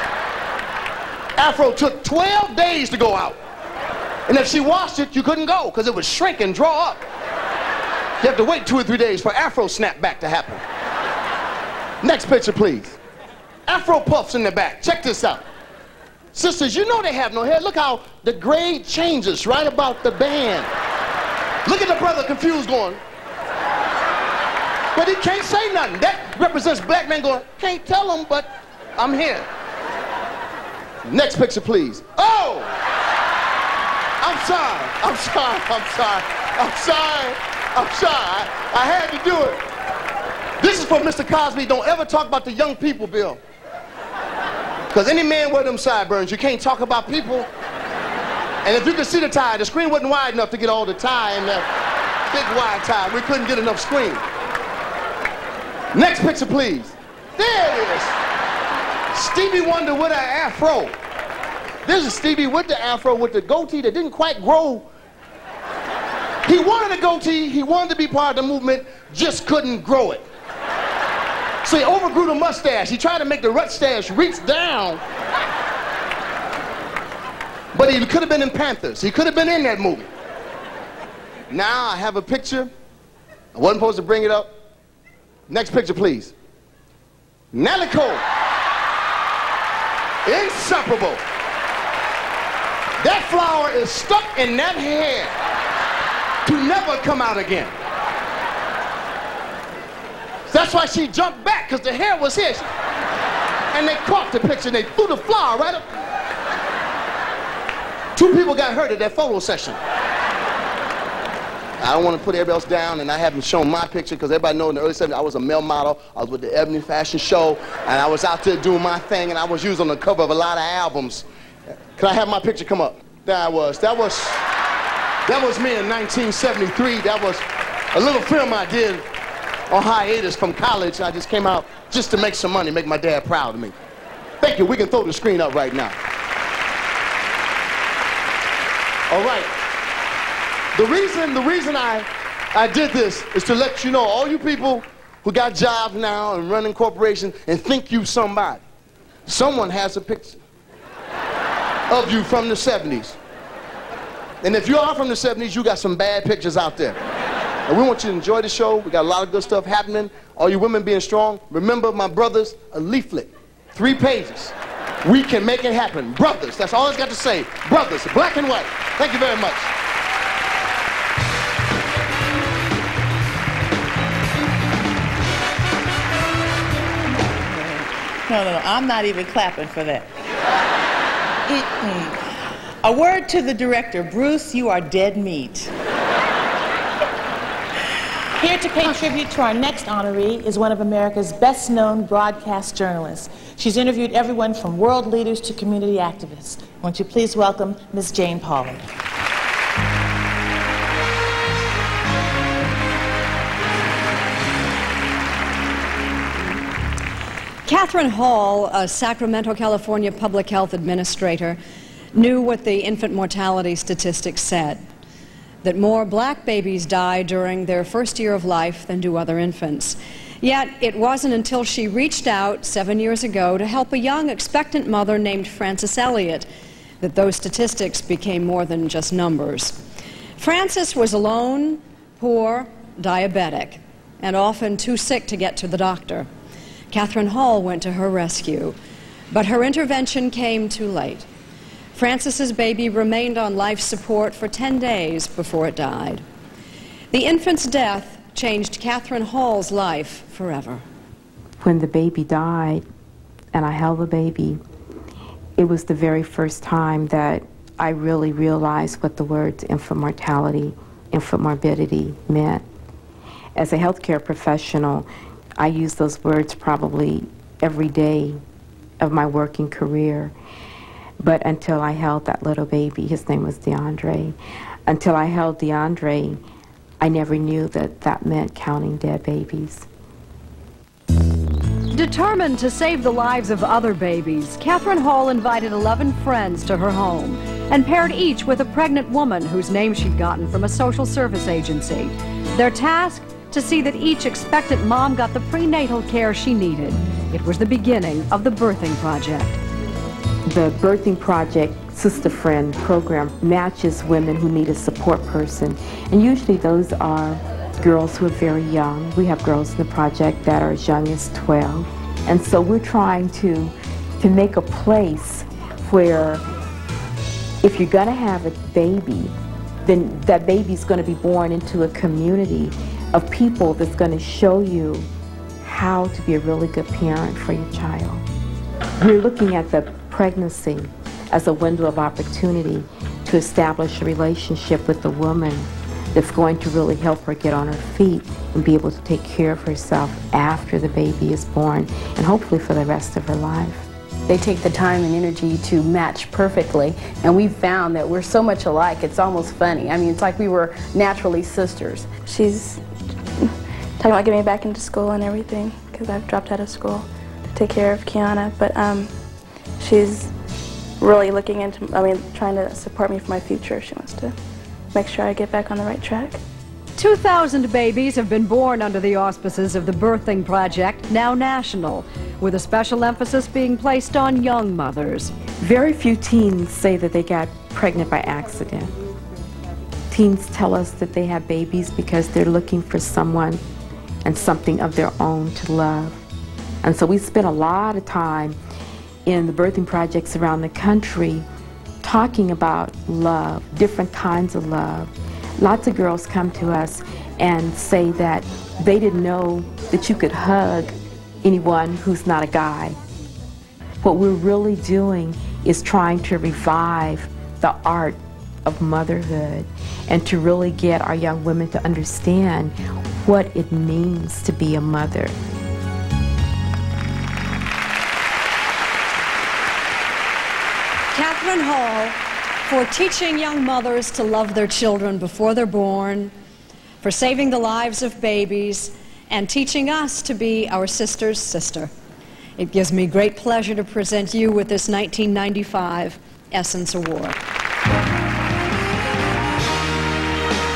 Afro took 12 days to go out. And if she washed it, you couldn't go because it would shrink and draw up. You have to wait 2 or 3 days for Afro snapback to happen. Next picture, please. Afro puffs in the back. Check this out. Sisters, you know they have no hair. Look how the grade changes right about the band. Look at the brother confused going. But he can't say nothing. That represents black men going, can't tell him, but I'm here. Next picture, please. Oh! I'm sorry. I'm sorry. I'm sorry. I'm sorry. I'm sorry. I had to do it. This is for Mr. Cosby. Don't ever talk about the young people, Bill. Because any man wear them sideburns. You can't talk about people. And if you could see the tie, the screen wasn't wide enough to get all the tie and that big wide tie. We couldn't get enough screen. Next picture, please. There it is. Stevie Wonder with an afro. This is Stevie with the afro with the goatee that didn't quite grow. He wanted a goatee. He wanted to be part of the movement, just couldn't grow it. So he overgrew the mustache. He tried to make the mustache reach down. But he could have been in Panthers. He could have been in that movie. Now I have a picture. I wasn't supposed to bring it up. Next picture, please. Natalie Cole. Inseparable. That flower is stuck in that hair to never come out again. That's why she jumped back, because the hair was here. And they caught the picture and they threw the flower right up. 2 people got hurt at that photo session. I don't want to put everybody else down, and I haven't shown my picture because everybody knows in the early 70s I was a male model. I was with the Ebony Fashion Show, and I was out there doing my thing, and I was used on the cover of a lot of albums. Can I have my picture come up? That was me in 1973. That was a little film I did on hiatus from college. I just came out just to make some money, make my dad proud of me. Thank you. We can throw the screen up right now. All right. The reason I did this is to let you know, all you people who got jobs now and running corporations and think you somebody. Someone has a picture of you from the 70s. And if you are from the 70s, you got some bad pictures out there. And we want you to enjoy the show. We got a lot of good stuff happening. All you women being strong. Remember, my brothers, a leaflet, 3 pages. We can make it happen. Brothers, that's all it's got to say. Brothers, black and white. Thank you very much. No, I'm not even clapping for that. A word to the director. Bruce, you are dead meat. Here to pay tribute to our next honoree is one of America's best-known broadcast journalists. She's interviewed everyone from world leaders to community activists. Won't you please welcome Ms. Jane Pollard. Kathryn Hail, a Sacramento, California public health administrator, knew what the infant mortality statistics said, that more black babies die during their first year of life than do other infants. Yet it wasn't until she reached out 7 years ago to help a young expectant mother named Frances Elliott that those statistics became more than just numbers. Frances was alone, poor, diabetic, and often too sick to get to the doctor. Kathryn Hail went to her rescue, but her intervention came too late. Frances's baby remained on life support for 10 days before it died. The infant's death changed Kathryn Hail's life forever. When the baby died and I held the baby, it was the very first time that I really realized what the words infant mortality, infant morbidity meant. As a healthcare professional, I use those words probably every day of my working career. But until I held that little baby, his name was DeAndre, until I held DeAndre, I never knew that that meant counting dead babies. Determined to save the lives of other babies, Kathryn Hail invited 11 friends to her home and paired each with a pregnant woman whose name she'd gotten from a social service agency. Their task? To see that each expectant mom got the prenatal care she needed. It was the beginning of the Birthing Project. The Birthing Project Sister Friend program matches women who need a support person, and usually those are girls who are very young. We have girls in the project that are as young as 12, and so we're trying to make a place where if you're going to have a baby, then that baby's going to be born into a community of people that's going to show you how to be a really good parent for your child. We're looking at the pregnancy as a window of opportunity to establish a relationship with the woman that's going to really help her get on her feet and be able to take care of herself after the baby is born, and hopefully for the rest of her life. They take the time and energy to match perfectly, and we've found that we're so much alike, it's almost funny. I mean, it's like we were naturally sisters. She's talking about getting me back into school and everything, because I've dropped out of school to take care of Kiana, but she's really looking into, trying to support me for my future. She wants to make sure I get back on the right track. 2,000 babies have been born under the auspices of the Birthing Project, now national, with a special emphasis being placed on young mothers. Very few teens say that they got pregnant by accident. Teens tell us that they have babies because they're looking for someone and something of their own to love. And so we spend a lot of time in the birthing projects around the country talking about love, different kinds of love. Lots of girls come to us and say that they didn't know that you could hug anyone who's not a guy. What we're really doing is trying to revive the art of motherhood and to really get our young women to understand what it means to be a mother. Kathryn Hail, for teaching young mothers to love their children before they're born, for saving the lives of babies, and teaching us to be our sister's sister. It gives me great pleasure to present you with this 1995 Essence Award.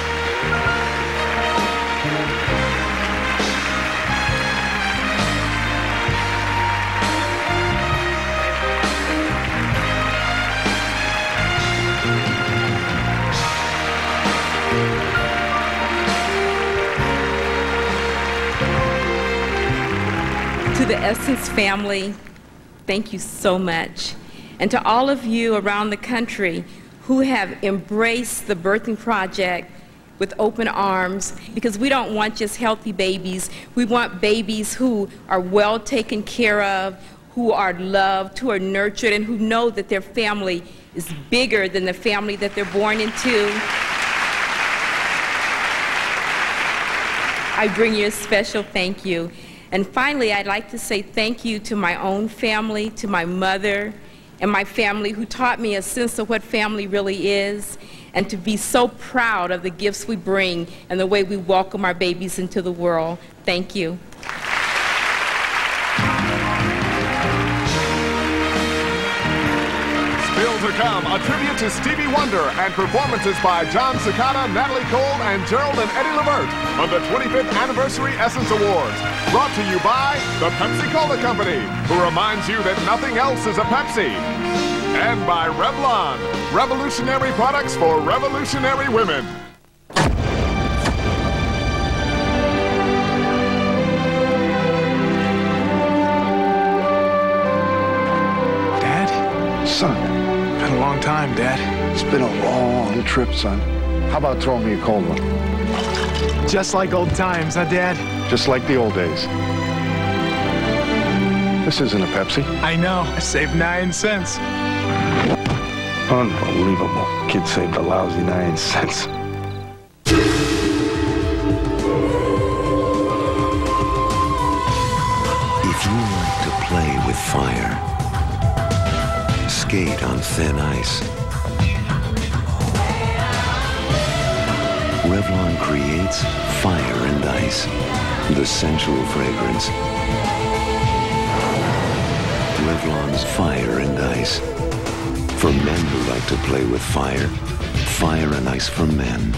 Essence family, thank you so much. And to all of you around the country who have embraced the Birthing Project with open arms, because we don't want just healthy babies. We want babies who are well taken care of, who are loved, who are nurtured, and who know that their family is bigger than the family that they're born into. I bring you a special thank you. And finally, I'd like to say thank you to my own family, to my mother, and my family who taught me a sense of what family really is, and to be so proud of the gifts we bring and the way we welcome our babies into the world. Thank you. Still to come, a tribute to Stevie Wonder and performances by John Cicada, Natalie Cole, and Gerald and Eddie Levert on the 25th Anniversary Essence Awards. Brought to you by the Pepsi-Cola Company, who reminds you that nothing else is a Pepsi. And by Revlon, revolutionary products for revolutionary women. Dad? Son. Been a long time, Dad. It's been a long trip, son. How about throwing me a cold one? Just like old times, huh, Dad? Just like the old days. This isn't a Pepsi. I know. I saved 9 cents. Unbelievable. Kid saved a lousy 9 cents. If you like to play with fire, skate on thin ice. Revlon creates fire and ice, the sensual fragrance. Revlon's Fire and Ice. For men who like to play with fire, fire and ice for men.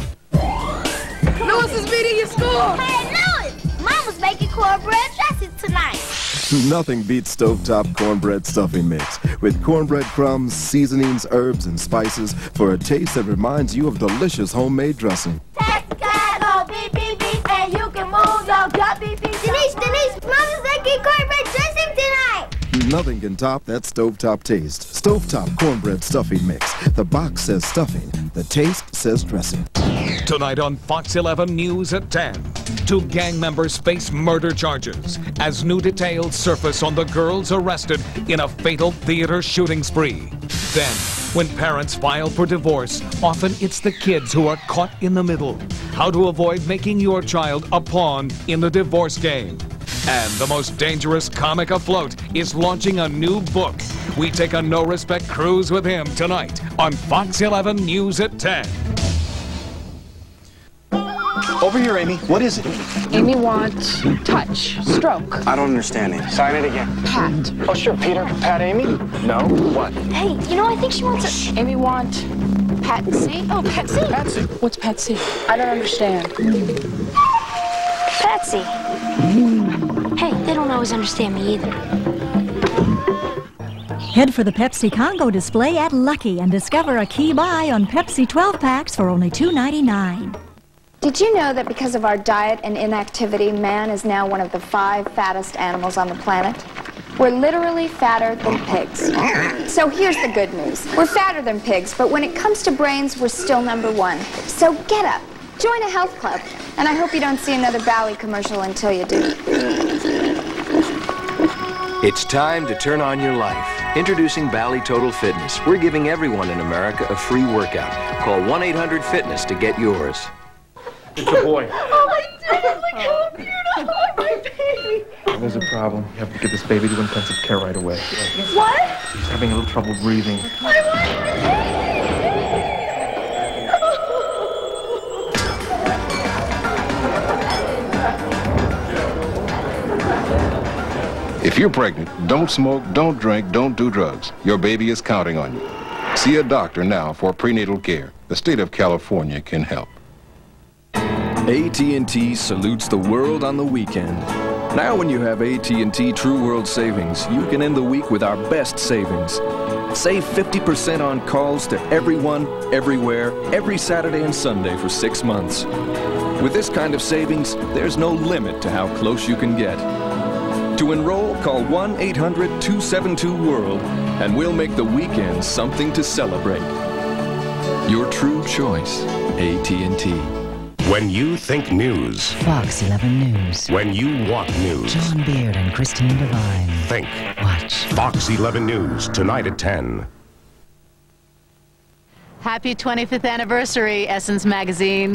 Louis is meeting your school. Hey, Louis! Mama's making cornbread dressing tonight. Nothing beats stovetop cornbread stuffing mix with cornbread crumbs, seasonings, herbs, and spices for a taste that reminds you of delicious homemade dressing. Take the cat off, beep, beep, beep, and you can move your gut, beep, beep. Denise, Mama's making cornbread dressing tonight. Nothing can top that stovetop taste. Stovetop cornbread stuffing mix. The box says stuffing. The taste says dressing. Tonight on Fox 11 News at 10. 2 gang members face murder charges as new details surface on the girls arrested in a fatal theater shooting spree. Then, when parents file for divorce, often it's the kids who are caught in the middle. How to avoid making your child a pawn in the divorce game. And the most dangerous comic afloat is launching a new book. We take a no-respect cruise with him tonight on Fox 11 News at 10. Over here, Amy. What is it? Amy wants touch, stroke. I don't understand, Amy. Sign it again. Pat. Oh, sure, Peter. Pat, Amy? No. What? Hey, you know, I think she wants a... Amy want Patsy. Oh, Patsy. Patsy. What's Patsy? I don't understand. Patsy. Hey, they don't always understand me either. Head for the Pepsi Congo display at Lucky and discover a key buy on Pepsi 12 packs for only $2.99. Did you know that because of our diet and inactivity, man is now one of the 5 fattest animals on the planet? We're literally fatter than pigs. So here's the good news. We're fatter than pigs, but when it comes to brains, we're still #1. So get up, join a health club, and I hope you don't see another Bally commercial until you do. It's time to turn on your life. Introducing Bally Total Fitness. We're giving everyone in America a free workout. Call 1-800-FITNESS to get yours. It's a boy. Oh, I did! Look how beautiful! My baby! There's a problem. You have to get this baby to intensive care right away. What? He's having a little trouble breathing. I want my If you're pregnant, don't smoke, don't drink, don't do drugs. Your baby is counting on you. See a doctor now for prenatal care. The state of California can help. AT&T salutes the world on the weekend. Now when you have AT&T True World Savings, you can end the week with our best savings. Save 50% on calls to everyone, everywhere, every Saturday and Sunday for 6 months. With this kind of savings, there's no limit to how close you can get. To enroll, call 1-800-272-WORLD, and we'll make the weekend something to celebrate. Your true choice, AT&T. When you think news, Fox 11 News. When you want news, John Beard and Christine Devine. Think. Watch. Fox 11 News, tonight at 10. Happy 25th anniversary, Essence Magazine.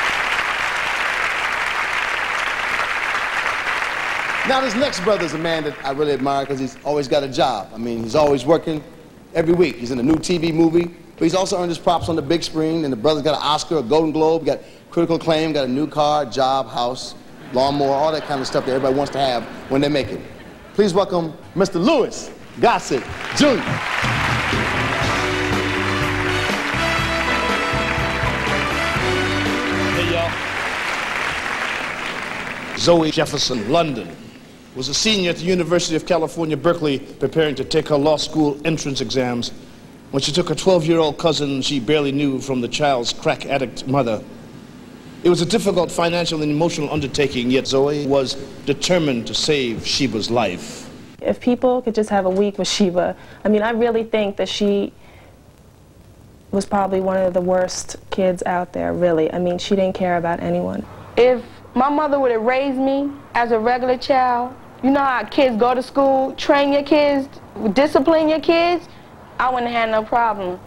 Now, this next brother is a man that I really admire because he's always got a job. I mean, he's always working every week. He's in a new TV movie, but he's also earned his props on the big screen, and the brother's got an Oscar, a Golden Globe, got critical acclaim, got a new car, job, house, lawnmower, all that kind of stuff that everybody wants to have when they make it. Please welcome Mr. Louis Gossett, Jr. Hey, y'all. Zoe Jefferson London was a senior at the University of California, Berkeley, preparing to take her law school entrance exams when she took her 12-year-old cousin she barely knew from the child's crack addict mother. It was a difficult financial and emotional undertaking, yet Zoe was determined to save Sheba's life. If people could just have a week with Sheba, I mean, I really think that she was probably one of the worst kids out there, really. I mean, she didn't care about anyone. If my mother would have raised me as a regular child, you know how kids go to school, train your kids, discipline your kids, I wouldn't have had no problem.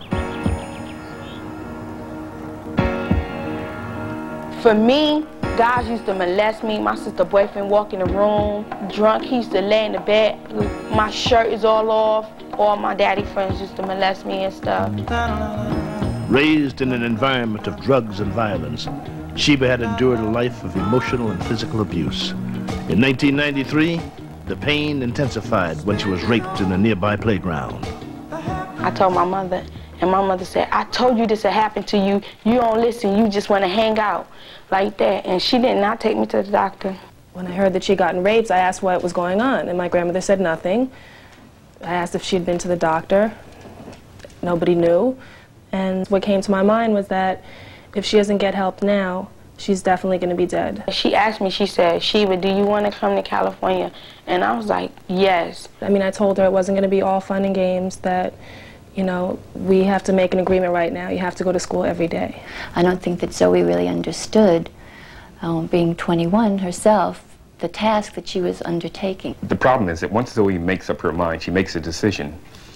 For me, guys used to molest me. My sister boyfriend walk in the room, drunk, he used to lay in the bed. My shirt is all off. All my daddy friends used to molest me and stuff. Raised in an environment of drugs and violence, Sheba had endured a life of emotional and physical abuse. In 1993, the pain intensified when she was raped in a nearby playground. I told my mother, and my mother said, I told you this had happened to you. You don't listen, you just want to hang out like that. And she did not take me to the doctor. When I heard that she'd gotten raped, I asked what was going on, and my grandmother said nothing. I asked if she'd been to the doctor. Nobody knew. And what came to my mind was that if she doesn't get help now, she's definitely going to be dead. She asked me, she said, Sheba, do you want to come to California? And I was like, yes. I mean, I told her it wasn't going to be all fun and games, that, you know, we have to make an agreement right now. You have to go to school every day. I don't think that Zoe really understood, being 21 herself, the task that she was undertaking. The problem is that once Zoe makes up her mind, she makes a decision.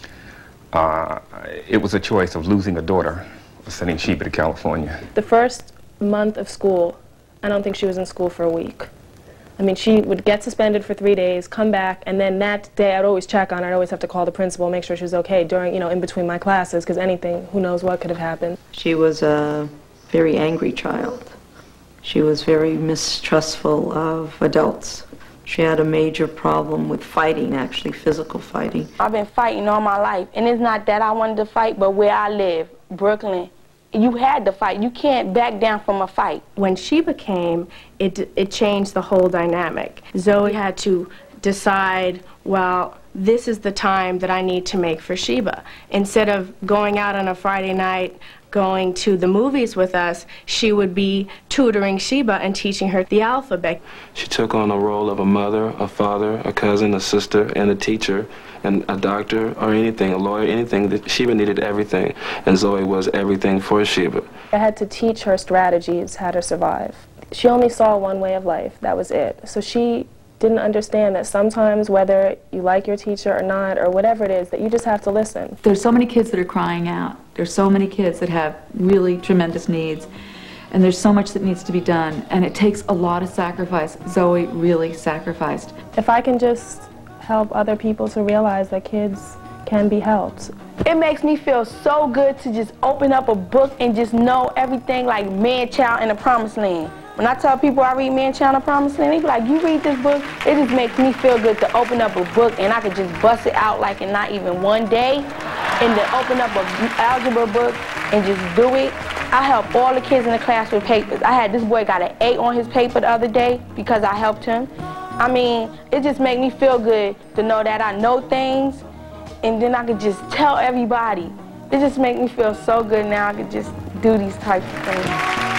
It was a choice of losing a daughter, or sending Sheba to California. The first month of school, I don't think she was in school for a week. I mean, she would get suspended for 3 days, come back, and then that day I'd always check on her. I'd always have to call the principal, make sure she was okay during, you know, in between my classes, because anything, who knows what could have happened. She was a very angry child. She was very mistrustful of adults. She had a major problem with fighting, actually, physical fighting. I've been fighting all my life, and it's not that I wanted to fight, but where I live, Brooklyn, you had to fight. You can't back down from a fight. When Sheba came, it changed the whole dynamic. Zoe had to decide, well, this is the time that I need to make for Sheba. Instead of going out on a Friday night, going to the movies with us, she would be tutoring Sheba and teaching her the alphabet. She took on the role of a mother, a father, a cousin, a sister, and a teacher, and a doctor, or anything, a lawyer, anything. That Sheba needed everything, and Zoe was everything for Sheba. I had to teach her strategies, how to survive. She only saw one way of life, that was it. So she didn't understand that sometimes, whether you like your teacher or not, or whatever it is, that you just have to listen. There's so many kids that are crying out. There's so many kids that have really tremendous needs, and there's so much that needs to be done, and it takes a lot of sacrifice. Zoe really sacrificed. If I can just help other people to realize that kids can be helped. It makes me feel so good to just open up a book and just know everything, like Man, Child, and the Promised Land. When I tell people I read Man, Child, and the Promised Land, they be like, you read this book? It just makes me feel good to open up a book and I could just bust it out like in not even one day, and then open up an algebra book and just do it. I help all the kids in the class with papers. I had this boy got an 8 on his paper the other day because I helped him. I mean, it just makes me feel good to know that I know things, and then I could just tell everybody. It just makes me feel so good now. I could just do these types of things.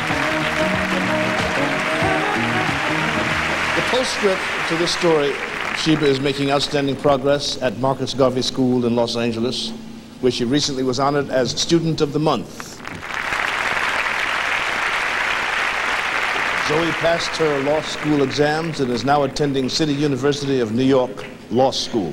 The postscript to this story Sheba is making outstanding progress at Marcus Garvey School in Los Angeles, where she recently was honored as Student of the Month. Zoe passed her law school exams and is now attending City University of New York Law School.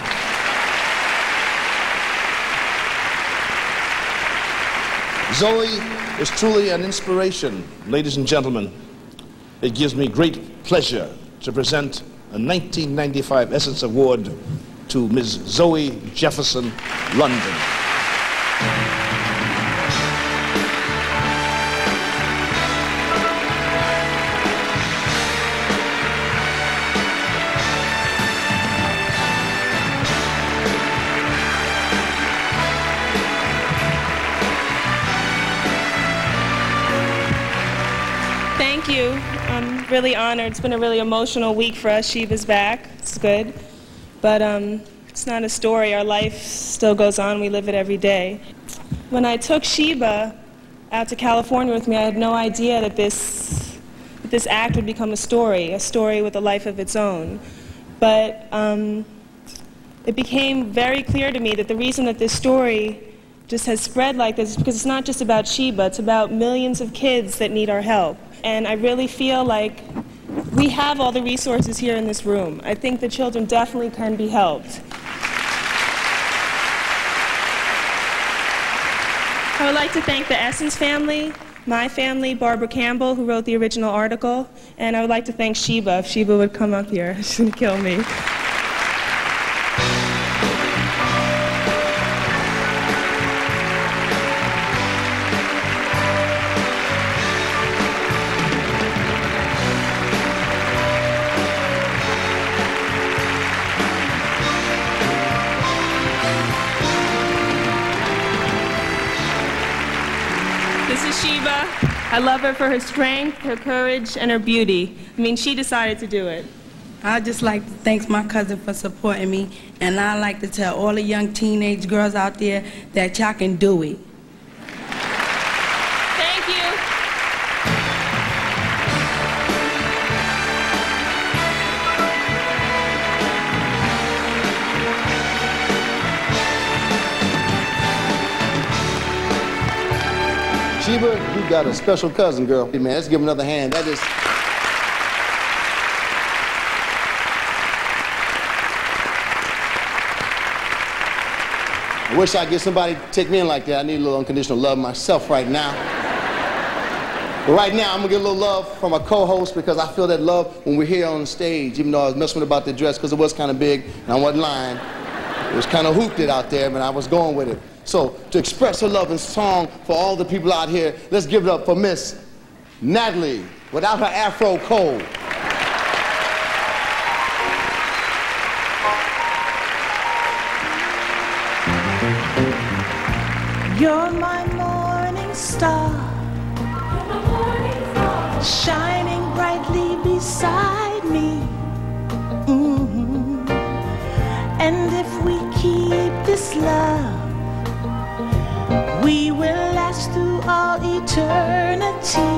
Zoe is truly an inspiration. Ladies and gentlemen, it gives me great pleasure to present a 1995 Essence Award to Ms. Zoe Jefferson London. Thank you. I'm really honored. It's been a really emotional week for us. Sheba's back. It's good. But it's not a story. Our life still goes on. We live it every day. When I took Sheba out to California with me, I had no idea that this act would become a story with a life of its own. But it became very clear to me that the reason that this story just has spread like this is because it's not just about Sheba, it's about millions of kids that need our help. And I really feel like we have all the resources here in this room. I think the children definitely can be helped. I would like to thank the Essence family, my family, Barbara Campbell, who wrote the original article, and I would like to thank Sheba. If Sheba would come up here, she's going to kill me. Sheba. I love her for her strength, her courage, and her beauty. I mean, she decided to do it. I'd just like to thank my cousin for supporting me, and I'd like to tell all the young teenage girls out there that y'all can do it. Thank you. Sheba, you got a special cousin, girl. Hey, man, let's give him another hand. That is... I wish I could get somebody to take me in like that. I need a little unconditional love myself right now. But right now, I'm gonna get a little love from my co-host because I feel that love when we're here on stage, even though I was messing about the dress because it was kind of big and I wasn't lying. It was kind of hooped it out there, but I was going with it. So, to express her love in song for all the people out here, let's give it up for Miss Natalie, without her afro, Cole. You're my morning star, shining brightly beside me. And if we keep this love, we will last through all eternity.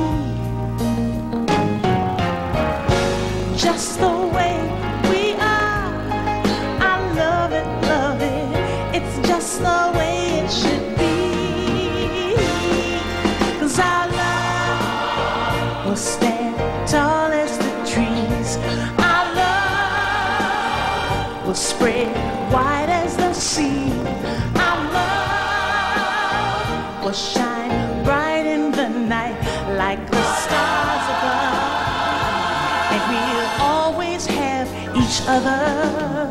Just the way we are, I love it, love it. It's just the way it should be. 'Cause our love will stand tall as the trees. Our love will spread wide as the sea. Our love will shine bright in the night like the stars above. And we'll always have each other.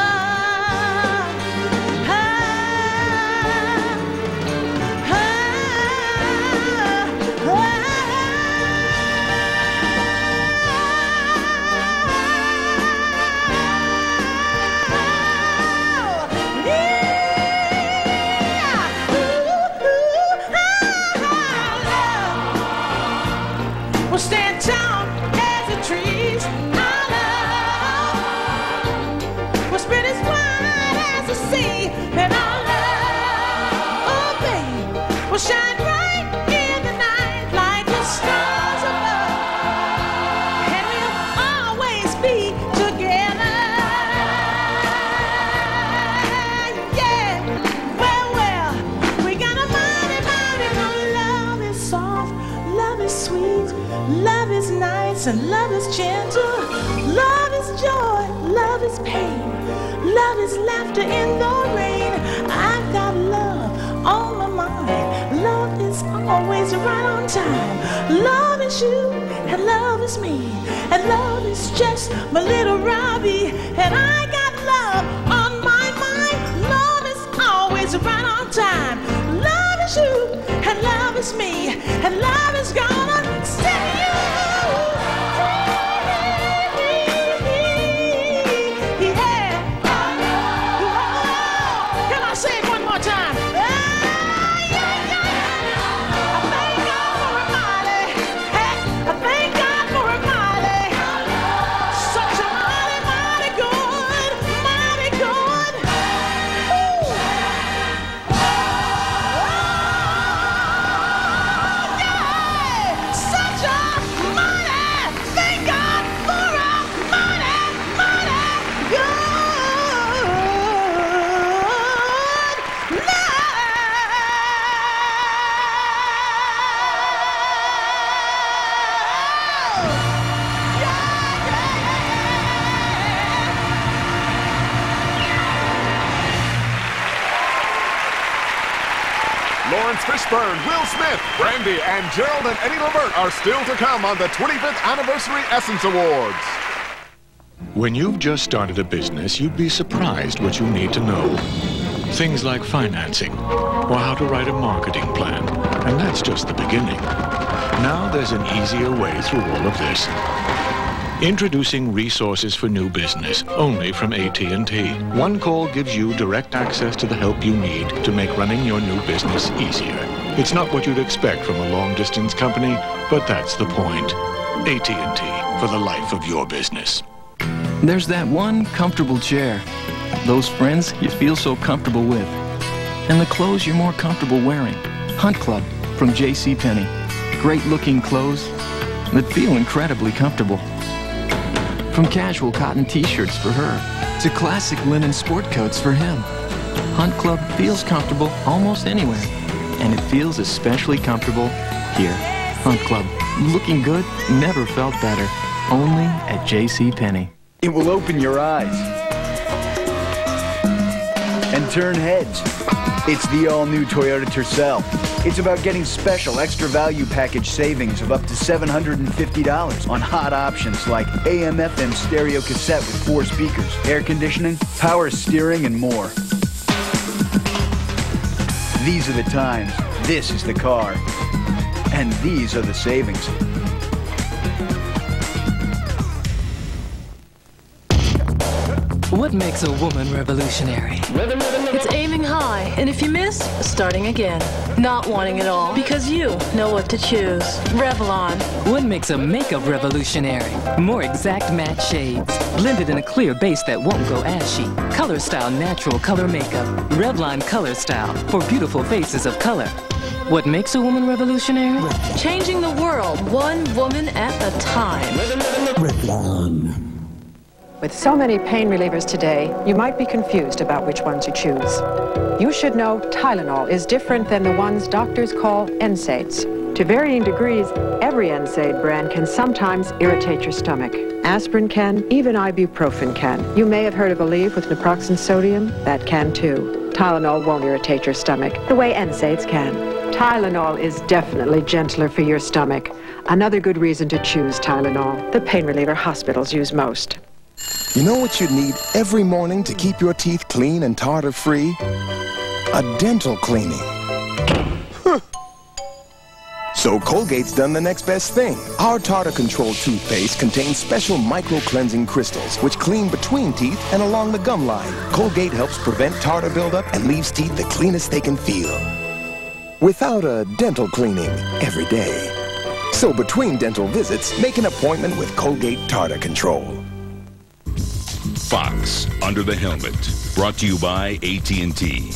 We'll stand tall as the trees. Our love is sweet, love is nice, and love is gentle. Love is joy, love is pain, love is laughter in the rain. I've got love on my mind, love is always right on time. Love is you, and love is me, and love is just my little Robbie. And I got love on my mind, love is always right on time. Love is you, and love is me, and love is gonna set you free. Yeah. Can I say it one more time? Laurence, Fishburne, Will Smith, Brandy, and Gerald and Eddie Levert are still to come on the 25th Anniversary Essence Awards. When you've just started a business, you'd be surprised what you need to know. Things like financing, or how to write a marketing plan, and that's just the beginning. Now there's an easier way through all of this. Introducing Resources for New Business, only from AT&T. One call gives you direct access to the help you need to make running your new business easier. It's not what you'd expect from a long-distance company, but that's the point. AT&T, for the life of your business. There's that one comfortable chair, those friends you feel so comfortable with, and the clothes you're more comfortable wearing. Hunt Club from JCPenney. Great-looking clothes that feel incredibly comfortable. From casual cotton t-shirts for her to classic linen sport coats for him. Hunt Club feels comfortable almost anywhere, and it feels especially comfortable here. Hunt Club, looking good, never felt better. Only at JCPenney. It will open your eyes and turn heads. It's the all-new Toyota Tercel. It's about getting special extra value package savings of up to $750 on hot options like AM/FM stereo cassette with 4 speakers, air conditioning, power steering, and more. These are the times, this is the car, and these are the savings. What makes a woman revolutionary? It's aiming high, and if you miss, starting again. Not wanting it all, because you know what to choose. Revlon. What makes a makeup revolutionary? More exact matte shades, blended in a clear base that won't go ashy. Color Style Natural Color Makeup. Revlon Color Style, for beautiful faces of color. What makes a woman revolutionary? Changing the world, one woman at a time. Revlon. With so many pain relievers today, you might be confused about which one to choose. You should know Tylenol is different than the ones doctors call NSAIDs. To varying degrees, every NSAID brand can sometimes irritate your stomach. Aspirin can, even ibuprofen can. You may have heard of Aleve with naproxen sodium. That can too. Tylenol won't irritate your stomach the way NSAIDs can. Tylenol is definitely gentler for your stomach. Another good reason to choose Tylenol. The pain reliever hospitals use most. You know what you need every morning to keep your teeth clean and tartar-free? A dental cleaning. So Colgate's done the next best thing. Our tartar control toothpaste contains special micro-cleansing crystals which clean between teeth and along the gum line. Colgate helps prevent tartar buildup and leaves teeth the cleanest they can feel. Without a dental cleaning every day. So between dental visits, make an appointment with Colgate Tartar Control. Fox, Under the Helmet, brought to you by AT&T.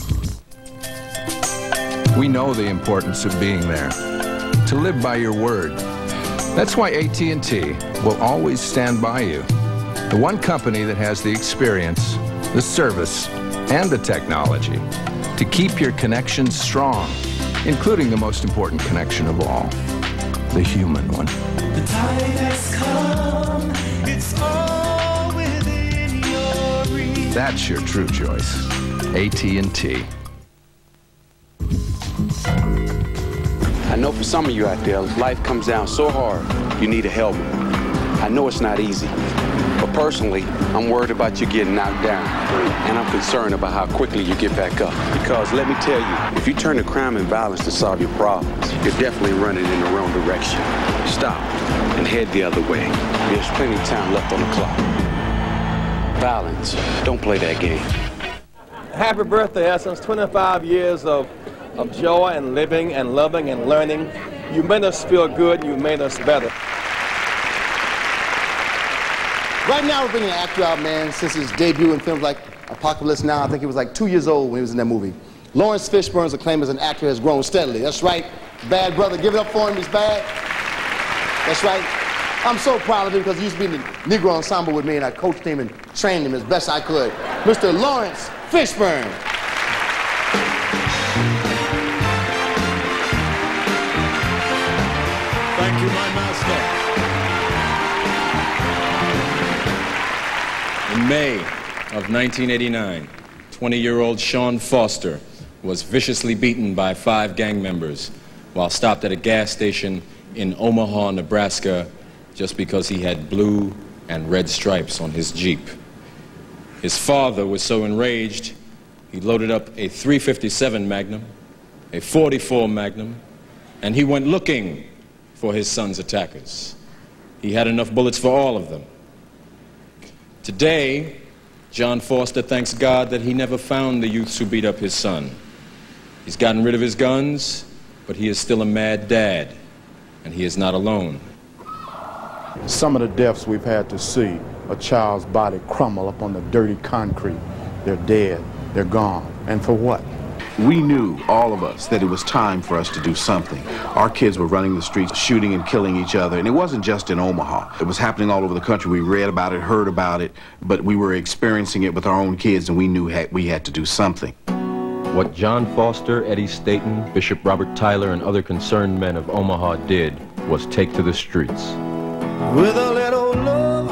We know the importance of being there, to live by your word. That's why AT&T will always stand by you. The one company that has the experience, the service, and the technology to keep your connections strong, including the most important connection of all, the human one. The time has come, it's all within your reach. That's your true choice. AT&T. I know for some of you out there, life comes down so hard, you need a helmet. I know it's not easy, but personally, I'm worried about you getting knocked down, and I'm concerned about how quickly you get back up. Because let me tell you, if you turn to crime and violence to solve your problems, you're definitely running in the wrong direction. Stop and head the other way. There's plenty of time left on the clock. Violence, don't play that game. Happy birthday, Essence. 25 years of joy and living and loving and learning. You made us feel good. You made us better. Right now, we're bringing an actor out, man, since his debut in films like Apocalypse Now. I think he was like 2 years old when he was in that movie. Laurence Fishburne's acclaim as an actor has grown steadily. That's right. Bad brother. Give it up for him. He's bad. That's right. I'm so proud of him because he used to be in the Negro Ensemble with me, and I coached him and trained him as best I could. Mr. Laurence Fishburne. Thank you, my master. In May of 1989, 20-year-old Sean Foster was viciously beaten by 5 gang members while stopped at a gas station in Omaha, Nebraska, just because he had blue and red stripes on his Jeep. His father was so enraged, he loaded up a .357 Magnum, a .44 Magnum, and he went looking for his son's attackers. He had enough bullets for all of them. Today, John Foster thanks God that he never found the youths who beat up his son. He's gotten rid of his guns, but he is still a mad dad, and he is not alone. Some of the deaths we've had to see, a child's body crumble up on the dirty concrete. They're dead, they're gone, and for what? We knew, all of us, that it was time for us to do something. Our kids were running the streets, shooting and killing each other, and it wasn't just in Omaha. It was happening all over the country. We read about it, heard about it, but we were experiencing it with our own kids, and we knew we had to do something. What John Foster, Eddie Staten, Bishop Robert Tyler, and other concerned men of Omaha did was take to the streets. With a little love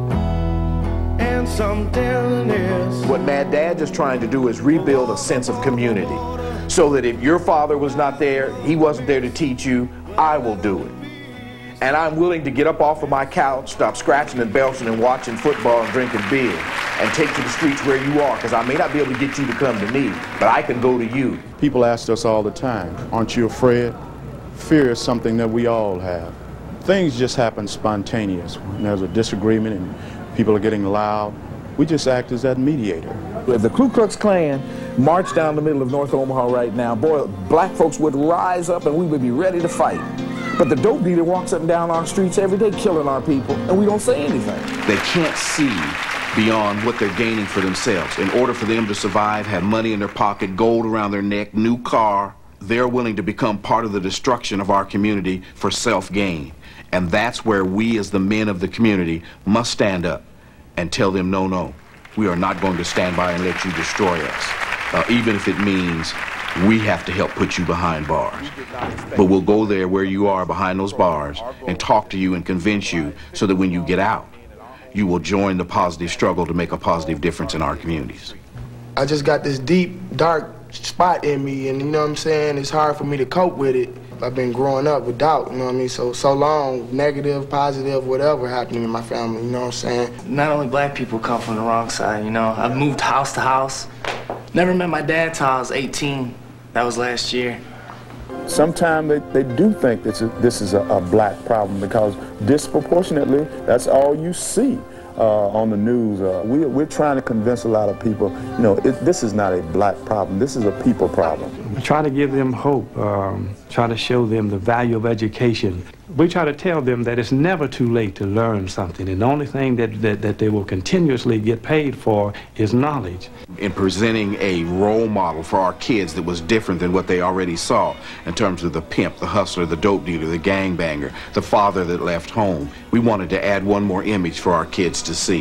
and some tenderness. What Mad Dad is trying to do is rebuild a sense of community, so that if your father was not there, he wasn't there to teach you, I will do it. And I'm willing to get up off of my couch, stop scratching and belching and watching football and drinking beer, and take to the streets where you are, because I may not be able to get you to come to me, but I can go to you. People ask us all the time, aren't you afraid? Fear is something that we all have. Things just happen spontaneous. When there's a disagreement and people are getting loud, we just act as that mediator. If the Ku Klux Klan marched down the middle of North Omaha right now, boy, black folks would rise up and we would be ready to fight. But the dope dealer walks up and down our streets every day killing our people, and we don't say anything. They can't see beyond what they're gaining for themselves. In order for them to survive, have money in their pocket, gold around their neck, new car, they're willing to become part of the destruction of our community for self-gain. And that's where we as the men of the community must stand up and tell them, no, no, we are not going to stand by and let you destroy us, even if it means we have to help put you behind bars. But we'll go there where you are behind those bars and talk to you and convince you so that when you get out, you will join the positive struggle to make a positive difference in our communities. I just got this deep, dark spot in me, and you know what I'm saying, it's hard for me to cope with it. I've been growing up with doubt, you know what I mean, so long, negative, positive, whatever happening in my family, you know what I'm saying. Not only black people come from the wrong side, you know, I've moved house to house. Never met my dad till I was 18. That was last year. Sometimes they do think this is a black problem because disproportionately, that's all you see on the news. We're trying to convince a lot of people, you know, this is not a black problem, this is a people problem. We try to give them hope, try to show them the value of education. We try to tell them that it's never too late to learn something, and the only thing that they will continuously get paid for is knowledge. In presenting a role model for our kids that was different than what they already saw in terms of the pimp, the hustler, the dope dealer, the gangbanger, the father that left home, we wanted to add one more image for our kids to see.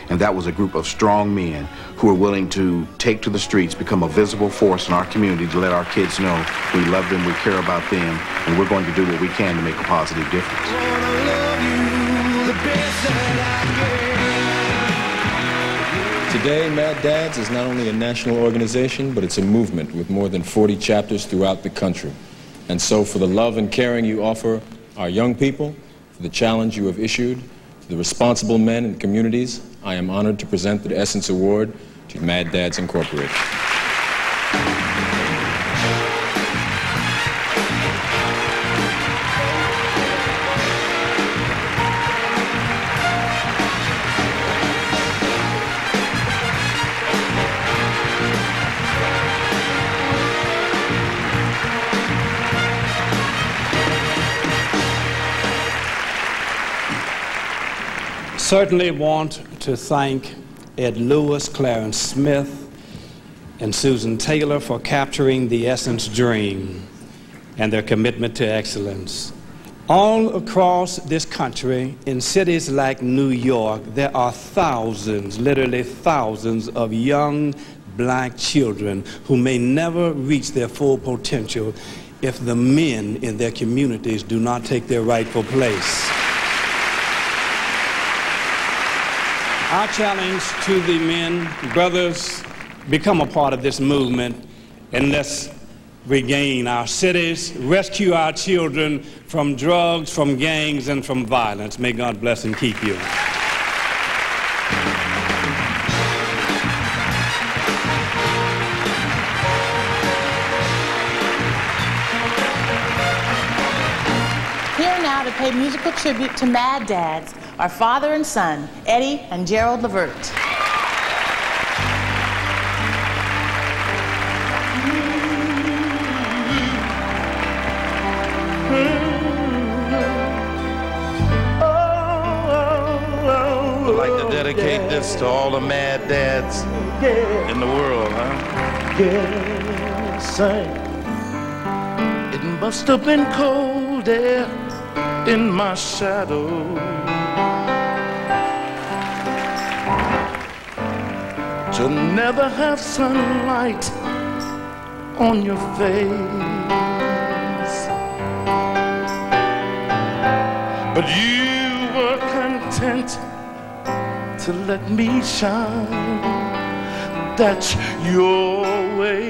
And that was a group of strong men who were willing to take to the streets, become a visible force in our community to let our kids know we love them, we care about them, and we're going to do what we can to make a positive difference. Today, Mad Dads is not only a national organization, but it's a movement with more than 40 chapters throughout the country. And so for the love and caring you offer our young people, for the challenge you have issued, to the responsible men and communities, I am honored to present the Essence Award to Mad Dads Incorporated. Certainly want to thank Ed Lewis, Clarence Smith, and Susan Taylor for capturing the Essence dream and their commitment to excellence. All across this country, in cities like New York, there are thousands, literally thousands of young black children who may never reach their full potential if the men in their communities do not take their rightful place. Our challenge to the men, brothers, become a part of this movement and let's regain our cities, rescue our children from drugs, from gangs, and from violence. May God bless and keep you. Here now to pay musical tribute to Mad Dads, our father and son, Eddie and Gerald Levert. I'd like to dedicate this to all the mad dads in the world, huh? Yes, it must have been cold there in my shadow to never have sunlight on your face, but you were content to let me shine. That's your way.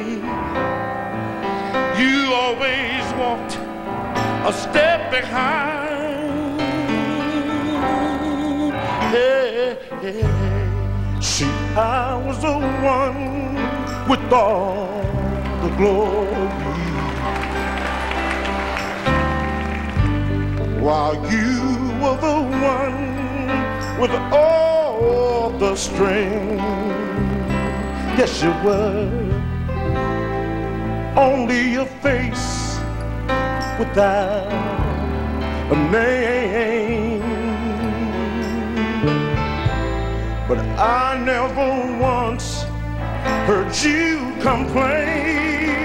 You always walked a step behind. Hey, hey, hey. See, I was the one with all the glory, while you were the one with all the strength. Yes, you were. Only your face without a name. But I never once heard you complain.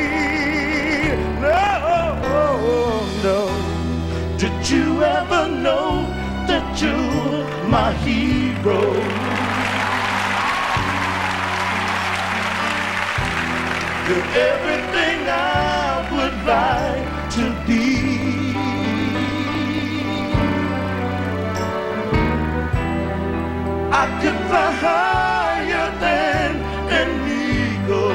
No, no. Did you ever know that you're my hero? You're everything I would like to be. I could fly higher than an eagle.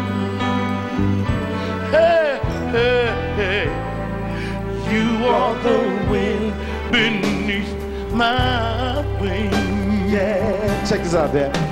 Hey, hey, hey. You are the wind beneath my wings. Yeah, check this out, Dad.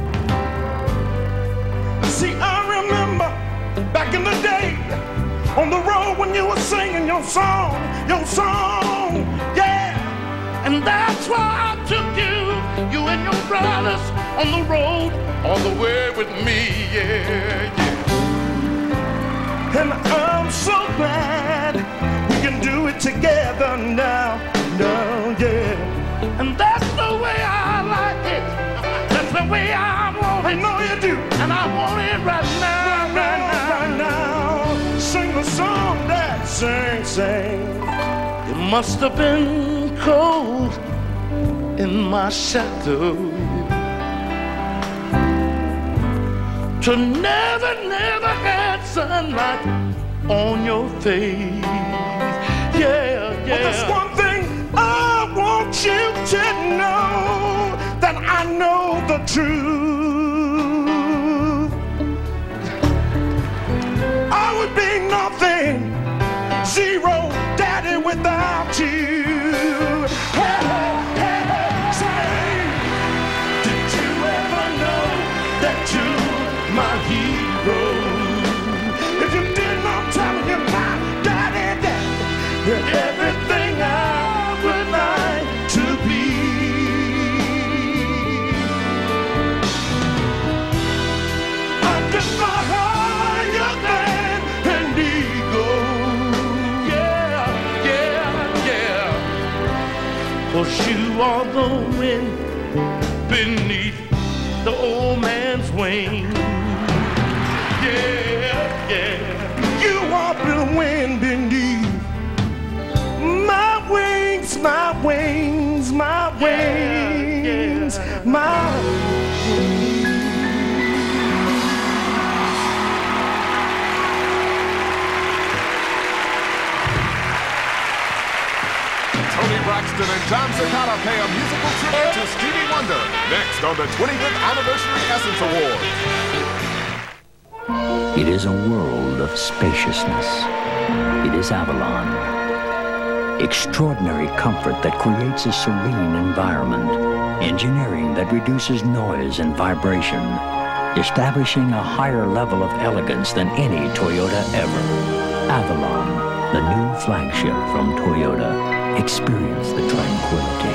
See, I remember back in the day on the road when you were singing your song, yeah. And that's why I took you and your brothers on the road all the way with me, yeah, yeah. And I'm so glad we can do it together now, yeah. And that's the way I like it. That's the way I want it. I know you do. And I want it right now, right now. Sing the song that sing. It must have been cold in my shadow to never, never had sunlight on your face. Yeah, yeah. Well, there's one thing I want you to know, that I know the truth. I would be nothing, zero, daddy, without you. Hey, hey, hey, say, did you ever know that you're my hero? If you didn't, I'm telling you, my daddy, daddy, you're everything I would like to be. I can fly higher than an eagle. Yeah, yeah, yeah. 'Cause you are the wind beneath the old man's wing. Yeah, yeah. You are the wind beneath my wings, my wings, my wings, my wings. Tony Braxton and John Cicada pay a musical tribute to Stevie Wonder next on the 25th Anniversary Essence Awards. It is a world of spaciousness. It is Avalon. Extraordinary comfort that creates a serene environment. Engineering that reduces noise and vibration. Establishing a higher level of elegance than any Toyota ever. Avalon, the new flagship from Toyota. Experience the tranquility.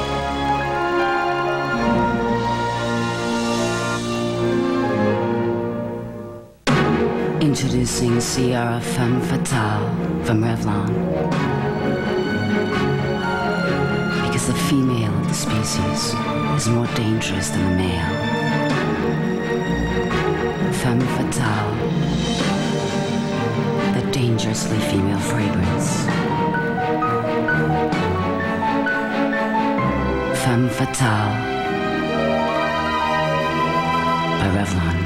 Introducing Sierra Femme Fatale from Revlon. Because the female of the species is more dangerous than the male. Femme Fatale, the dangerously female fragrance. Femme Fatale by Revlon.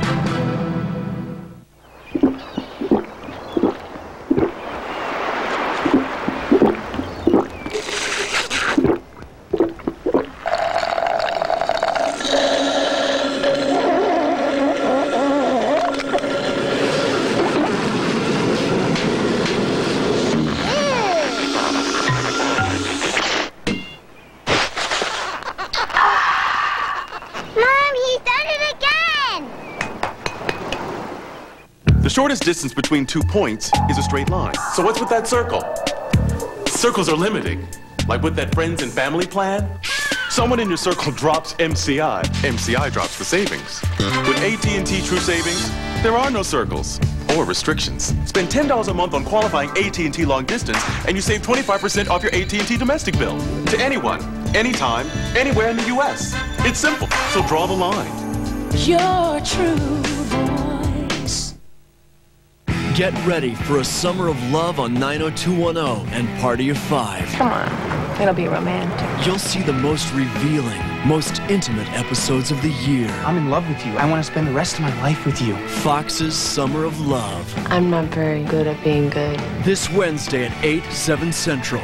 The shortest distance between 2 points is a straight line. So what's with that circle? Circles are limiting. Like with that friends and family plan? Someone in your circle drops MCI. MCI drops the savings. With AT&T True Savings, there are no circles or restrictions. Spend $10 a month on qualifying AT&T long distance, and you save 25% off your AT&T domestic bill. To anyone, anytime, anywhere in the U.S. It's simple, so draw the line. Your true voice. Get ready for a summer of love on 90210 and Party of 5. Come on, it'll be romantic. You'll see the most revealing, most intimate episodes of the year. I'm in love with you. I want to spend the rest of my life with you. Fox's Summer of Love. I'm not very good at being good. This Wednesday at 8, 7 Central.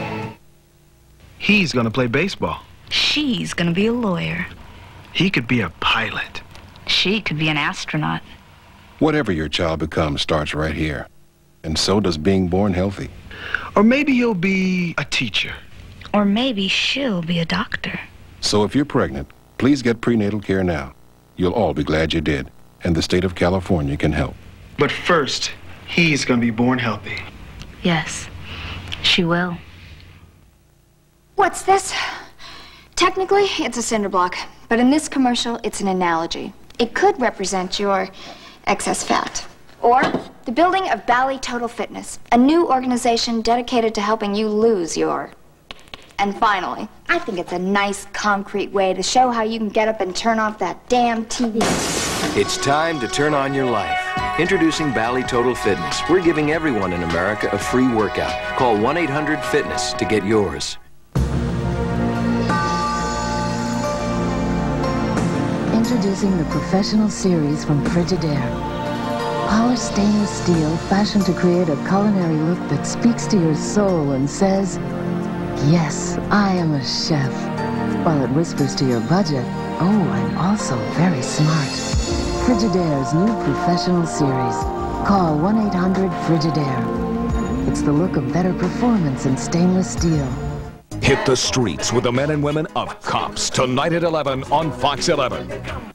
He's gonna play baseball. She's gonna be a lawyer. He could be a pilot. She could be an astronaut. Whatever your child becomes starts right here. And so does being born healthy. Or maybe he'll be a teacher. Or maybe she'll be a doctor. So if you're pregnant, please get prenatal care now. You'll all be glad you did. And the state of California can help. But first, he's gonna be born healthy. Yes, she will. What's this? Technically, it's a cinder block. But in this commercial, it's an analogy. It could represent your excess fat. Or the building of Bally Total Fitness, a new organization dedicated to helping you lose your... And finally, I think it's a nice, concrete way to show how you can get up and turn off that damn TV. It's time to turn on your life. Introducing Bally Total Fitness. We're giving everyone in America a free workout. Call 1-800-FITNESS to get yours. Introducing the Professional Series from Frigidaire. Polished stainless steel fashioned to create a culinary look that speaks to your soul and says, yes, I am a chef. While it whispers to your budget, oh, I'm also very smart. Frigidaire's new Professional Series. Call 1-800-FRIGIDAIRE. It's the look of better performance in stainless steel. Hit the streets with the men and women of Cops tonight at 11 on Fox 11.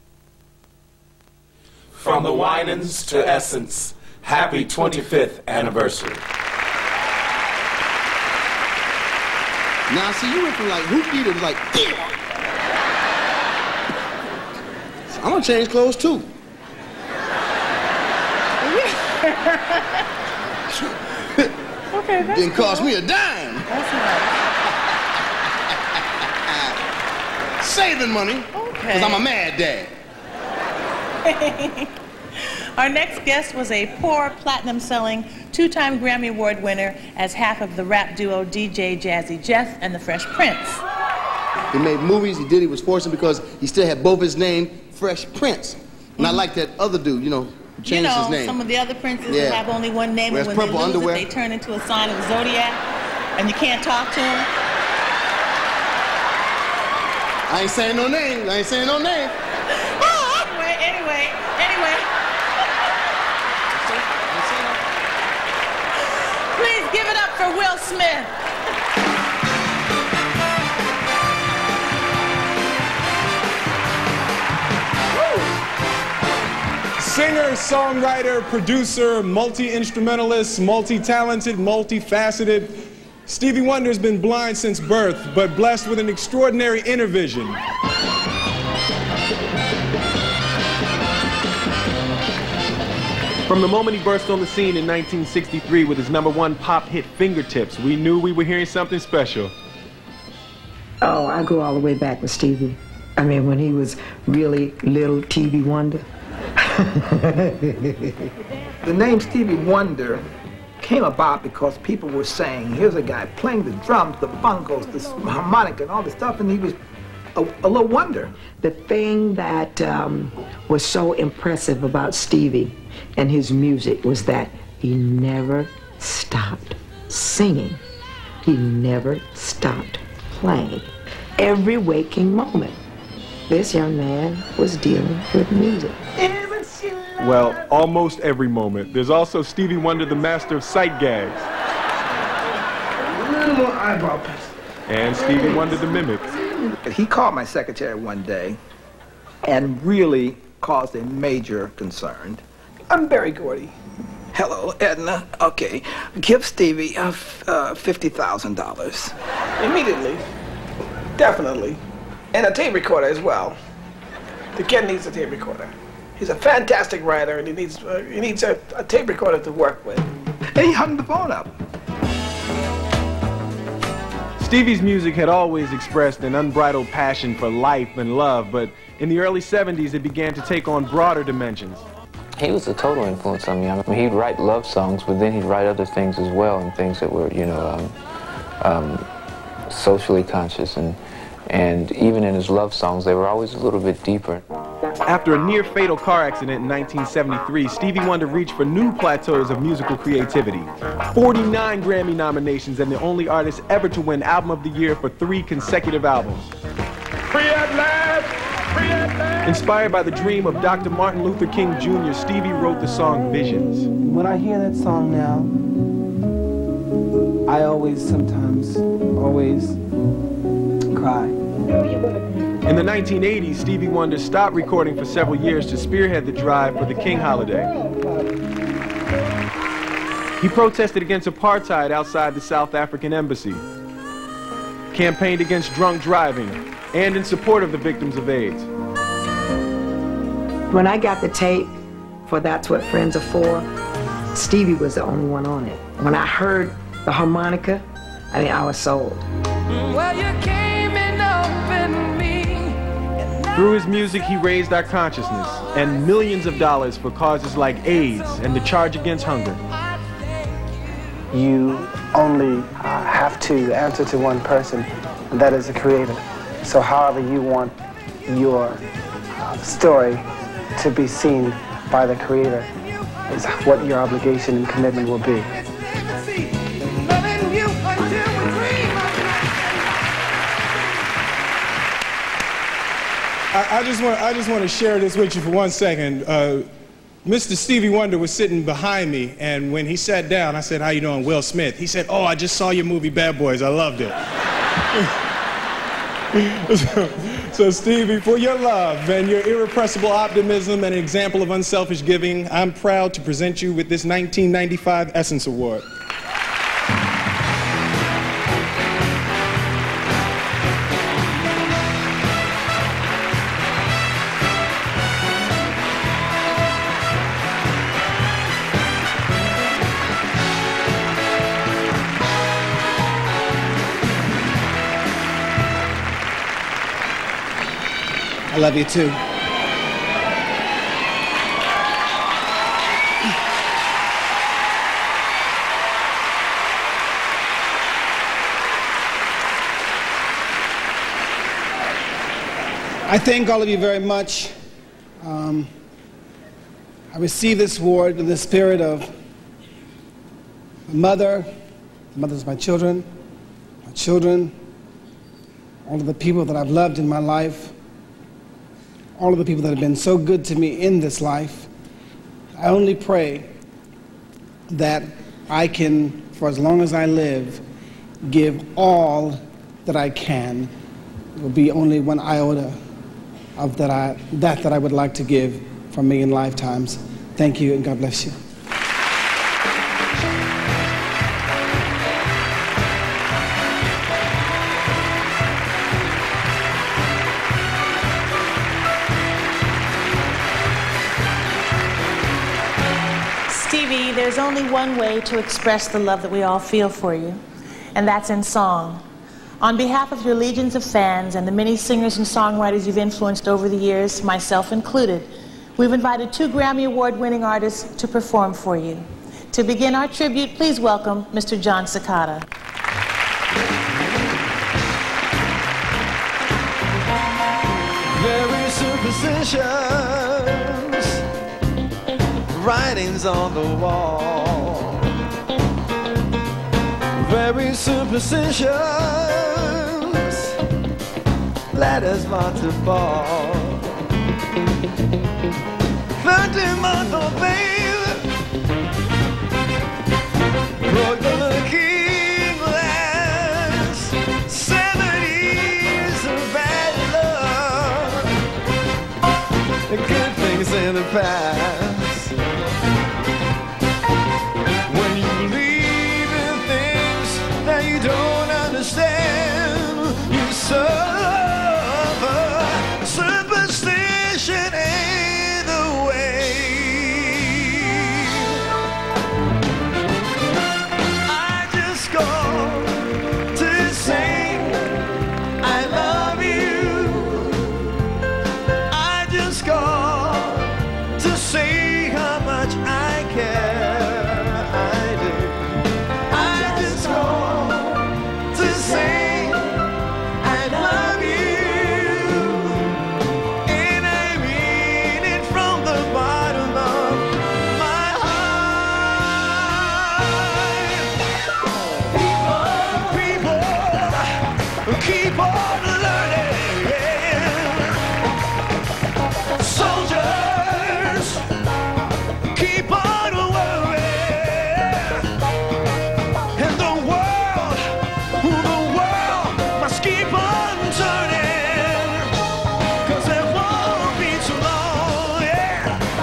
From the Winans to Essence, happy 25th anniversary. Now, see, you went from like hoopty to like, I'm gonna change clothes too. Okay, that's didn't cost me a dime. That's nice. Saving money, because I'm a mad dad. Our next guest was a poor platinum-selling, two-time Grammy Award winner as half of the rap duo DJ Jazzy Jeff and the Fresh Prince. He made movies, he was fortunate because he still had both his name, Fresh Prince. And I like that other dude, you know, who changed his name. Some of the other princes that have only one name, and when they lose it, they turn into a sign of the zodiac, and you can't talk to them. I ain't saying no name, Anyway. Please give it up for Will Smith. Singer, songwriter, producer, multi-instrumentalist, multi-talented, multifaceted. Stevie Wonder's been blind since birth, but blessed with an extraordinary inner vision. From the moment he burst on the scene in 1963 with his #1 pop hit Fingertips, we knew we were hearing something special. Oh, I go all the way back with Stevie. I mean, when he was really little Stevie Wonder. The name Stevie Wonder came about because people were saying, here's a guy playing the drums, the bongos, the harmonica, and all this stuff, and he was a little wonder. The thing that was so impressive about Stevie and his music was that he never stopped singing. He never stopped playing. Every waking moment, this young man was dealing with music. Well, almost every moment. There's also Stevie Wonder, the master of sight gags. A little more eyebrow pencil. And Stevie Wonder, the mimic. He called my secretary one day and really caused a major concern. I'm Barry Gordy. Hello, Edna. Okay, give Stevie $50,000. Immediately. Definitely. And a tape recorder as well. The kid needs a tape recorder. He's a fantastic writer, and he needs a tape recorder to work with. And he hung the phone up. Stevie's music had always expressed an unbridled passion for life and love, but in the early 70s it began to take on broader dimensions. He was a total influence on me. I mean, he'd write love songs, but then he'd write other things as well, and things that were, you know, socially conscious, and even in his love songs, they were always a little bit deeper. After a near-fatal car accident in 1973, Stevie Wonder reached for new plateaus of musical creativity. 49 Grammy nominations and the only artist ever to win Album of the Year for 3 consecutive albums. Free at last! Free at last! Inspired by the dream of Dr. Martin Luther King Jr., Stevie wrote the song Visions. When I hear that song now, I sometimes cry. In the 1980s, Stevie Wonder stopped recording for several years to spearhead the drive for the King holiday. He protested against apartheid outside the South African embassy, campaigned against drunk driving, and in support of the victims of AIDS. When I got the tape for That's What Friends Are For, Stevie was the only one on it. When I heard the harmonica, I mean, I was sold. Well, you came in open me. Through his music, he raised our consciousness and millions of dollars for causes like AIDS and the charge against hunger. You only have to answer to one person, and that is the Creator. So however you want your story to be seen by the creator is what your obligation and commitment will be. I just want to share this with you for 1 second. Mr. Stevie Wonder was sitting behind me, and when he sat down, I said, "How you doing, Will Smith?" He said, "Oh, I just saw your movie Bad Boys. I loved it." So Stevie, for your love and your irrepressible optimism and an example of unselfish giving, I'm proud to present you with this 1995 Essence Award. I love you too. I thank all of you very much. I received this award in the spirit of my mother, the mothers of my children, all of the people that I've loved in my life, all of the people that have been so good to me in this life. I only pray that I can, for as long as I live, give all that I can. It will be only 1 iota of that I would like to give for a million lifetimes. Thank you, and God bless you. Stevie, there's only one way to express the love that we all feel for you, and that's in song. On behalf of your legions of fans and the many singers and songwriters you've influenced over the years, myself included, we've invited 2 Grammy Award-winning artists to perform for you. To begin our tribute, please welcome Mr. John Cicada. Very superstitious writings on the wall. Very superstitious letters marked to fall. 30-month old babe broke the looking glass. 7 years of bad luck, the good things in the past. When you believe in things that you don't understand, you suffer. Superstition ain't the way. I just go to say I love you. I just go to say how much I care. I do. I just go to say I love you, and I mean it from the bottom of my heart. People, keep on learning. Soldiers, keep on worrying. And the world must keep on turning. 'Cause it won't be too long, yeah.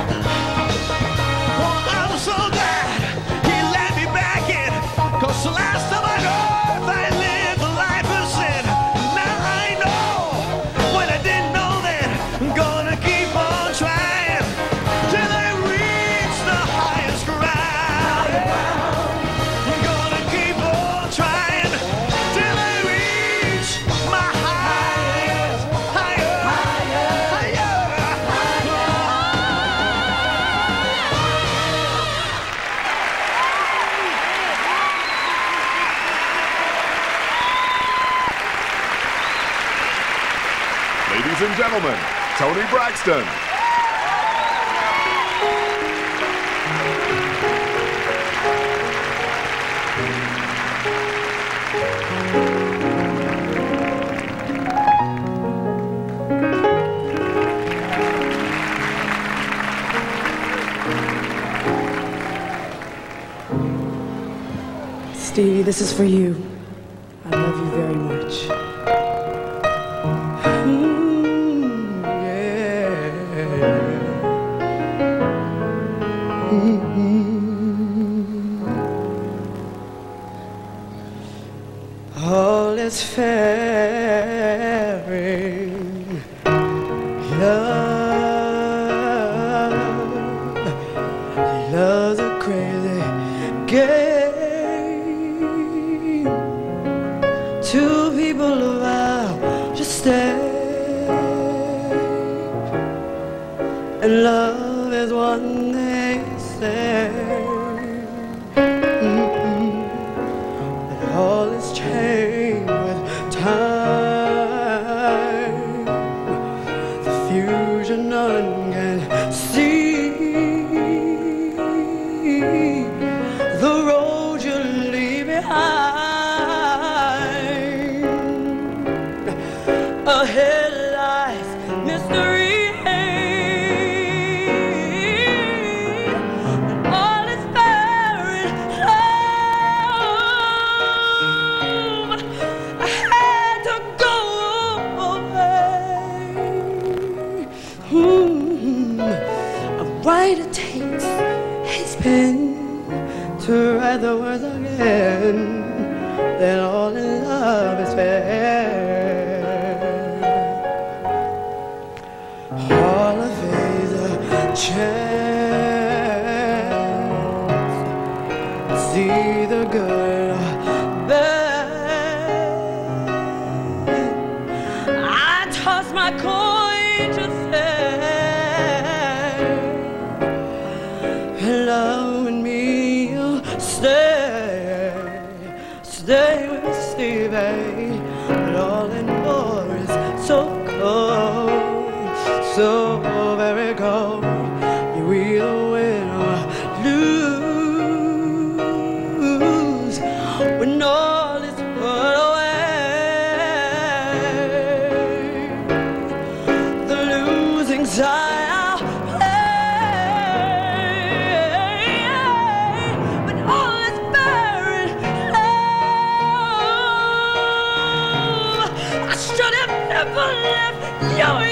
Oh, I'm so glad he let me back in. 'Cause the last time on earth I lived a life of sin. Now I know what I didn't know then. I'm gonna keep on trying till I reach the highest ground. I'm gonna keep on trying till I reach my highest, higher. Ladies and gentlemen, Tony Braxton. Stevie, this is for you. I love you very much. All is fair in love. Love's a crazy game. Two people vow to stay, and love is one they say. All is changed with time. The future none can see. The road you leave behind. Ahead lies mystery. Right it takes his pen to write the words again, that all in love is fair. All of is a chance, see the good or bad. I toss my coin to say, love and me, you'll stay with Stevie. But all in war is so cold, so very cold. You either win or lose when all is put away. The losing side your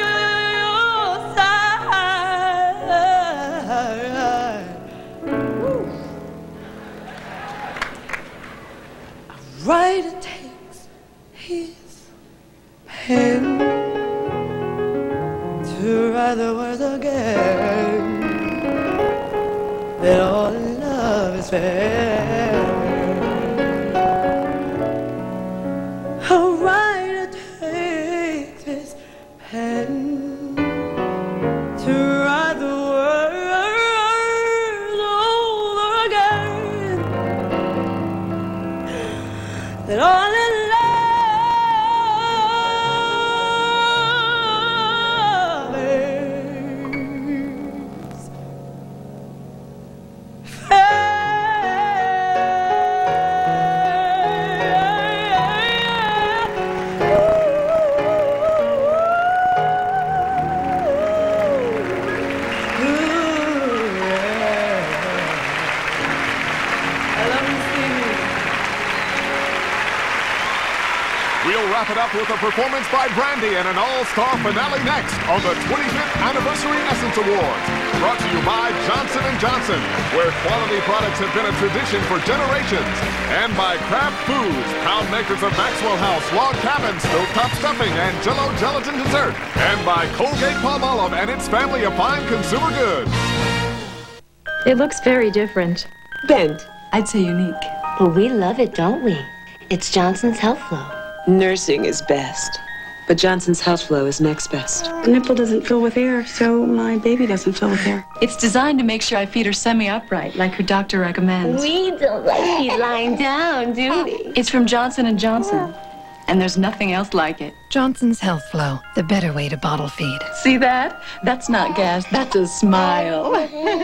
side. Woo. Right it takes his pen to write the words again, that all in love is fair. Oh, right it takes his pen to write the words over again, that all in love is fair. We'll wrap it up with a performance by Brandy and an all-star finale next on the 25th Anniversary Essence Awards. Brought to you by Johnson & Johnson, where quality products have been a tradition for generations. And by Kraft Foods, proud makers of Maxwell House, Log Cabin, Stovetop Stuffing, and Jell-O Gelatin Dessert. And by Colgate-Palmolive and its family of fine consumer goods. It looks very different. Bent. I'd say unique. Well, we love it, don't we? It's Johnson's Health Flow. Nursing is best, but Johnson's Health Flow is next best. The nipple doesn't fill with air, so my baby doesn't fill with air. It's designed to make sure I feed her semi-upright, like her doctor recommends. We don't like you lying down, do we? It's from Johnson & Johnson. and there's nothing else like it. Johnson's Health Flow, the better way to bottle feed. See that? That's not gas, that's a smile.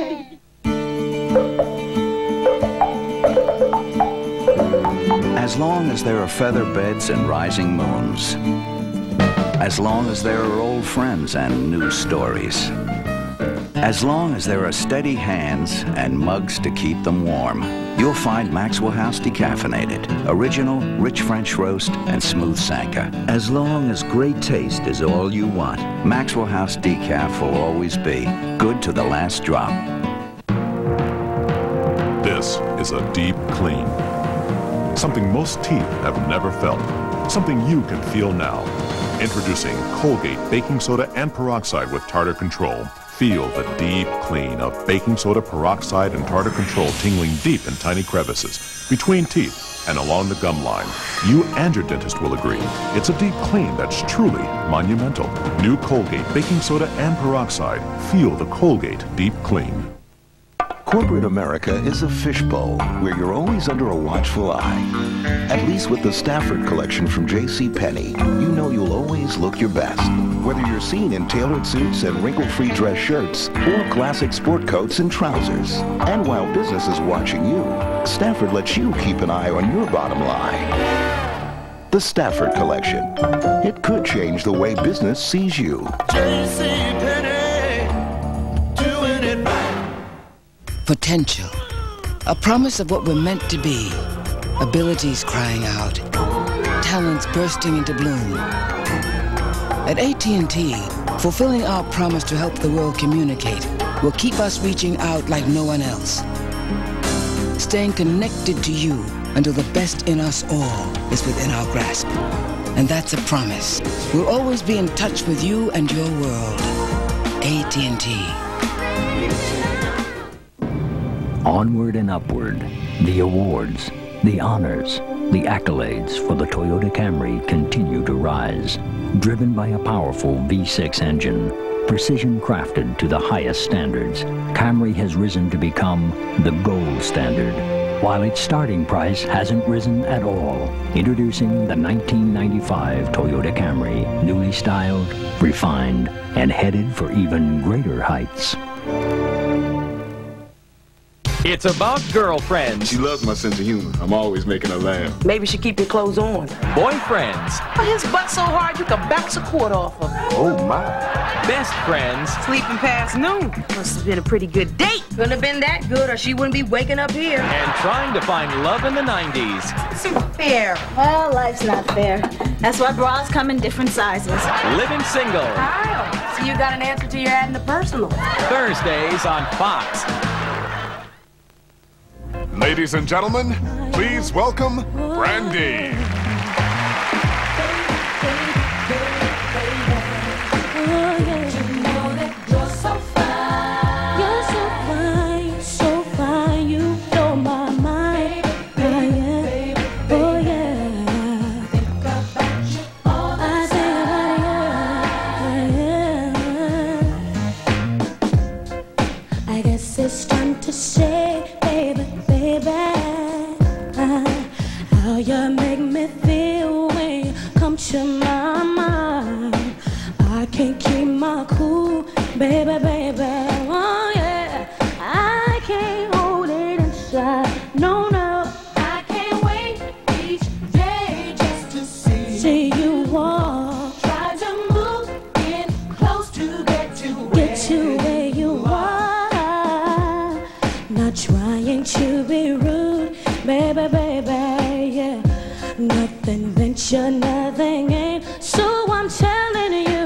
As long as there are feather beds and rising moons. As long as there are old friends and new stories. As long as there are steady hands and mugs to keep them warm. You'll find Maxwell House Decaffeinated. Original, rich French roast, and smooth Sanka. As long as great taste is all you want, Maxwell House Decaf will always be good to the last drop. This is a deep clean. Something most teeth have never felt. Something you can feel now. Introducing Colgate Baking Soda and Peroxide with Tartar Control. Feel the deep clean of baking soda, peroxide, and tartar control tingling deep in tiny crevices, between teeth, and along the gum line. You and your dentist will agree. It's a deep clean that's truly monumental. New Colgate Baking Soda and Peroxide. Feel the Colgate Deep Clean. Corporate America is a fishbowl where you're always under a watchful eye. At least with the Stafford collection from JCPenney, you know you'll always look your best. Whether you're seen in tailored suits and wrinkle-free dress shirts or classic sport coats and trousers. And while business is watching you, Stafford lets you keep an eye on your bottom line. The Stafford collection. It could change the way business sees you. JCPenney, doing it right. Potential. A promise of what we're meant to be. Abilities crying out. Talents bursting into bloom. At AT&T, fulfilling our promise to help the world communicate will keep us reaching out like no one else. Staying connected to you until the best in us all is within our grasp. And that's a promise. We'll always be in touch with you and your world. AT&T. Onward and upward, the awards, the honors, the accolades for the Toyota Camry continue to rise. Driven by a powerful V6 engine, precision crafted to the highest standards, Camry has risen to become the gold standard, while its starting price hasn't risen at all. Introducing the 1995 Toyota Camry, newly styled, refined, and headed for even greater heights. It's about girlfriends. She loves my sense of humor. I'm always making her laugh. Maybe she keep your clothes on. Boyfriends. His butt so hard you can bounce a quart off of. Oh, my. Best friends. Sleeping past noon. Must have been a pretty good date. Couldn't have been that good or she wouldn't be waking up here. And trying to find love in the 90s. It's fair. Well, life's not fair. That's why bras come in different sizes. Living single. Kyle, so you got an answer to your ad in the personal. Thursdays on Fox. Ladies and gentlemen, please welcome Brandy. Baby, baby, oh yeah, I can't hold it inside, no, no. I can't wait each day just to see you walk. Try to move in close to get to where you are. Not trying to be rude, baby, baby, yeah. Nothing venture, nothing ain't, so I'm telling you.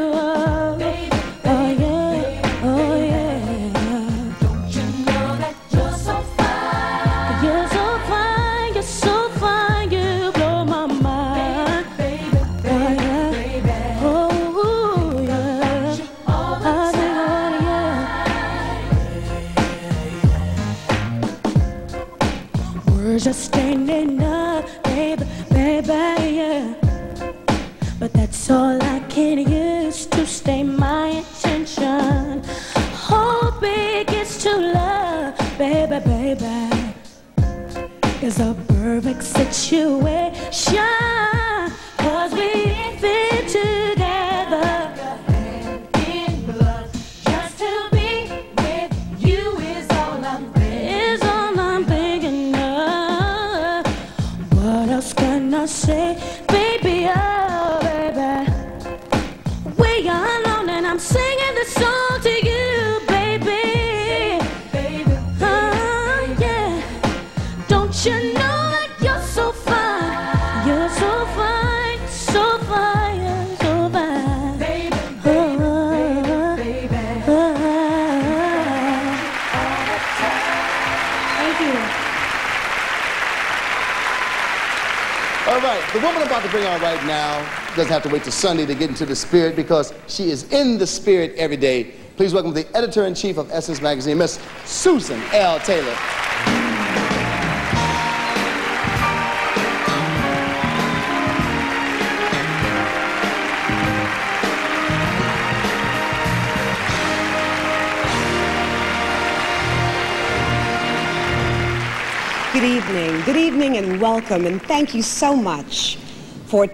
Just ain't enough, baby, baby, yeah. But that's all I can use to stay my attention. Hope it gets to love, baby, baby. It's a perfect situation. 'Cause The woman I'm about to bring on right now doesn't have to wait till Sunday to get into the spirit because she is in the spirit every day. Please welcome the editor-in-chief of Essence Magazine, Miss Susan L. Taylor. Good evening and welcome, and thank you so much for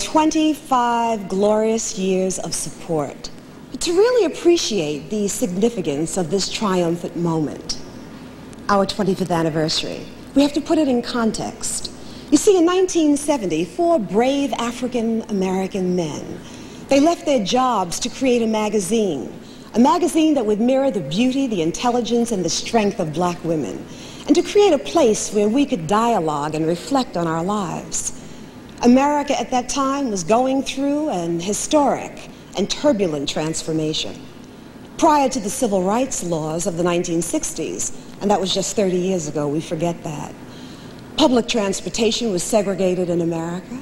25 glorious years of support. To really appreciate the significance of this triumphant moment, our 25th anniversary, we have to put it in context. You see, in 1970, 4 brave African-American men, they left their jobs to create a magazine that would mirror the beauty, the intelligence, and the strength of black women, and to create a place where we could dialogue and reflect on our lives. America at that time was going through an historic and turbulent transformation. Prior to the civil rights laws of the 1960s, and that was just 30 years ago, we forget that, public transportation was segregated in America,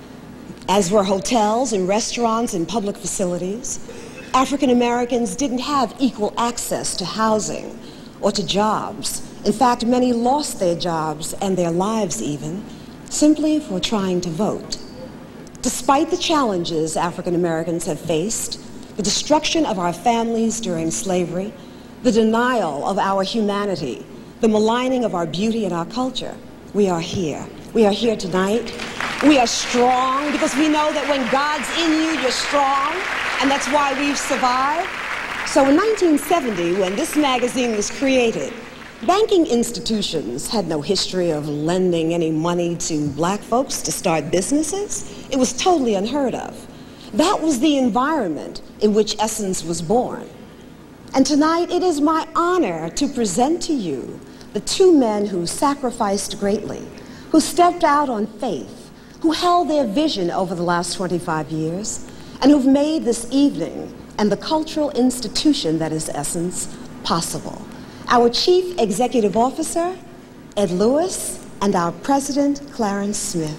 as were hotels and restaurants and public facilities. African Americans didn't have equal access to housing or to jobs. In fact, many lost their jobs and their lives even, simply for trying to vote. Despite the challenges African Americans have faced, the destruction of our families during slavery, the denial of our humanity, the maligning of our beauty and our culture, we are here. We are here tonight. We are strong because we know that when God's in you, you're strong, and that's why we've survived. So in 1970, when this magazine was created, banking institutions had no history of lending any money to black folks to start businesses. It was totally unheard of. That was the environment in which Essence was born. And tonight, it is my honor to present to you the 2 men who sacrificed greatly, who stepped out on faith, who held their vision over the last 25 years, and who've made this evening and the cultural institution that is Essence possible. Our Chief Executive Officer, Ed Lewis, and our President, Clarence Smith.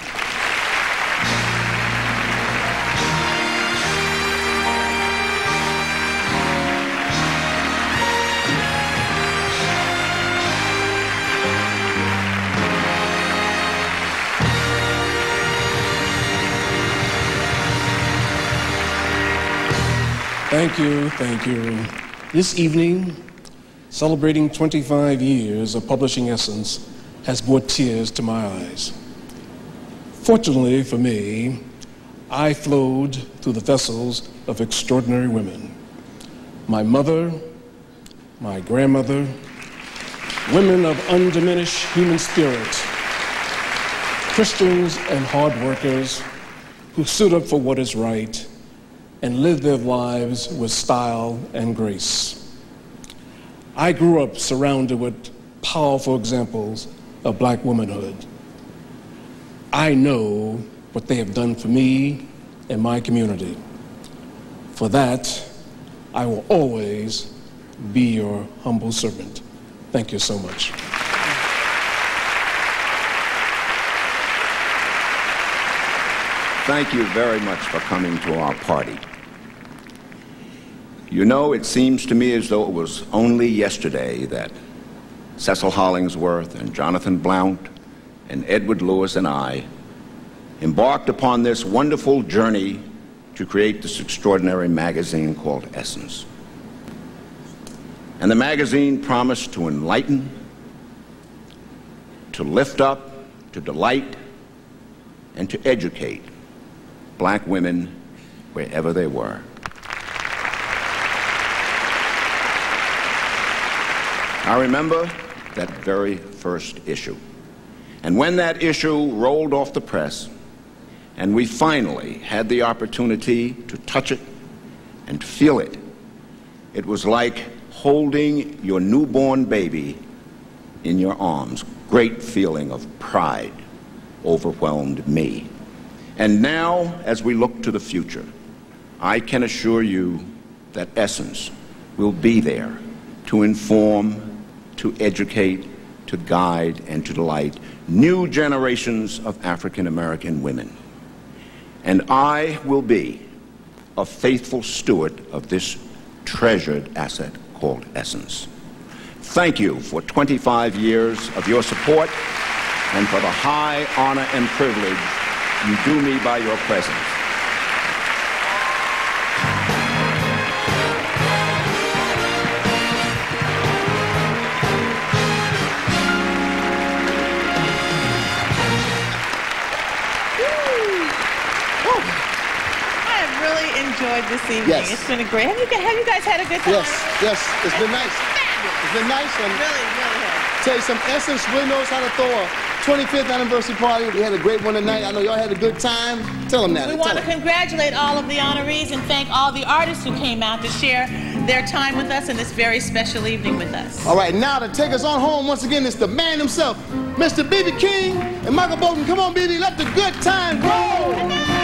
Thank you, thank you. This evening, celebrating 25 years of publishing Essence has brought tears to my eyes. Fortunately for me, I flowed through the vessels of extraordinary women. My mother, my grandmother, women of undiminished human spirit, Christians and hard workers who stood up for what is right and lived their lives with style and grace. I grew up surrounded with powerful examples of black womanhood. I know what they have done for me and my community. For that, I will always be your humble servant. Thank you so much. Thank you very much for coming to our party. You know, it seems to me as though it was only yesterday that Cecil Hollingsworth and Jonathan Blount and Edward Lewis and I embarked upon this wonderful journey to create this extraordinary magazine called Essence. And the magazine promised to enlighten, to lift up, to delight, and to educate black women wherever they were. I remember that very first issue. And when that issue rolled off the press, and we finally had the opportunity to touch it and to feel it, it was like holding your newborn baby in your arms. Great feeling of pride overwhelmed me. And now, as we look to the future, I can assure you that Essence will be there to inform, to educate, to guide, and to delight new generations of African American women. and I will be a faithful steward of this treasured asset called Essence. Thank you for 25 years of your support and for the high honor and privilege you do me by your presence. Enjoyed this evening. Yes. It's been a great. Have you guys had a good time? Yes, it's been nice. It's been nice. And really has. Tell you some Essence really knows how to throw a 25th anniversary party. We had a great one tonight. I know y'all had a good time. Tell them that. We want to congratulate all of the honorees and thank all the artists who came out to share their time with us in this very special evening with us. All right, now to take us on home once again, it's the man himself, Mr. B.B. King and Michael Bolton. Come on, B.B., let the good time roll. Good night.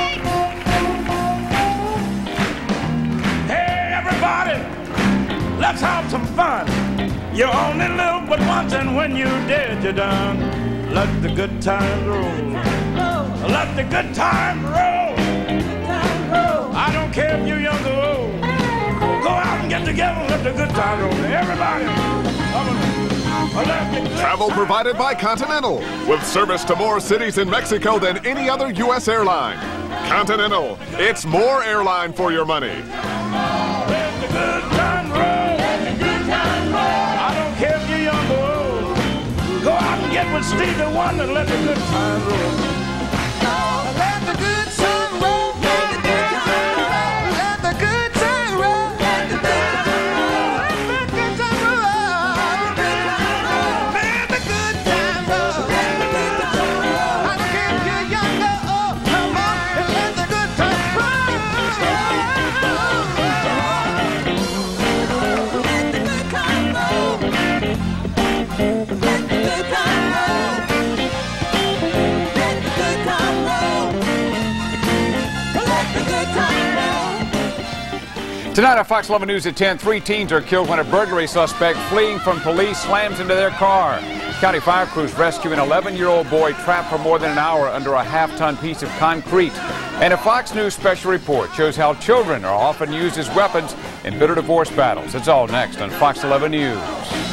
Everybody, let's have some fun. You only live but once, and when you're dead, you're done. Let the good time roll. Let the good time roll. I don't care if you're young or old. Go out and get together and let the good time roll. Everybody, travel provided by Continental, with service to more cities in Mexico than any other U.S. airline. Continental, it's more airline for your money. Good time roll. Let the good time roll. I don't care if you're young or old. Go out and get with Stevie Wonder and let the good time roll. Let the good time roll. Let the good time roll. Let the good time roll. Let the good time roll. Let the good time roll. Let the good time roll. Let the good time roll. I don't care if you're young or old. Come on and let the good time roll. Tonight on Fox 11 News at 10, 3 teens are killed when a burglary suspect fleeing from police slams into their car. County fire crews rescue an 11-year-old boy trapped for more than an hour under a half-ton piece of concrete. And a Fox News special report shows how children are often used as weapons in bitter divorce battles. It's all next on Fox 11 News.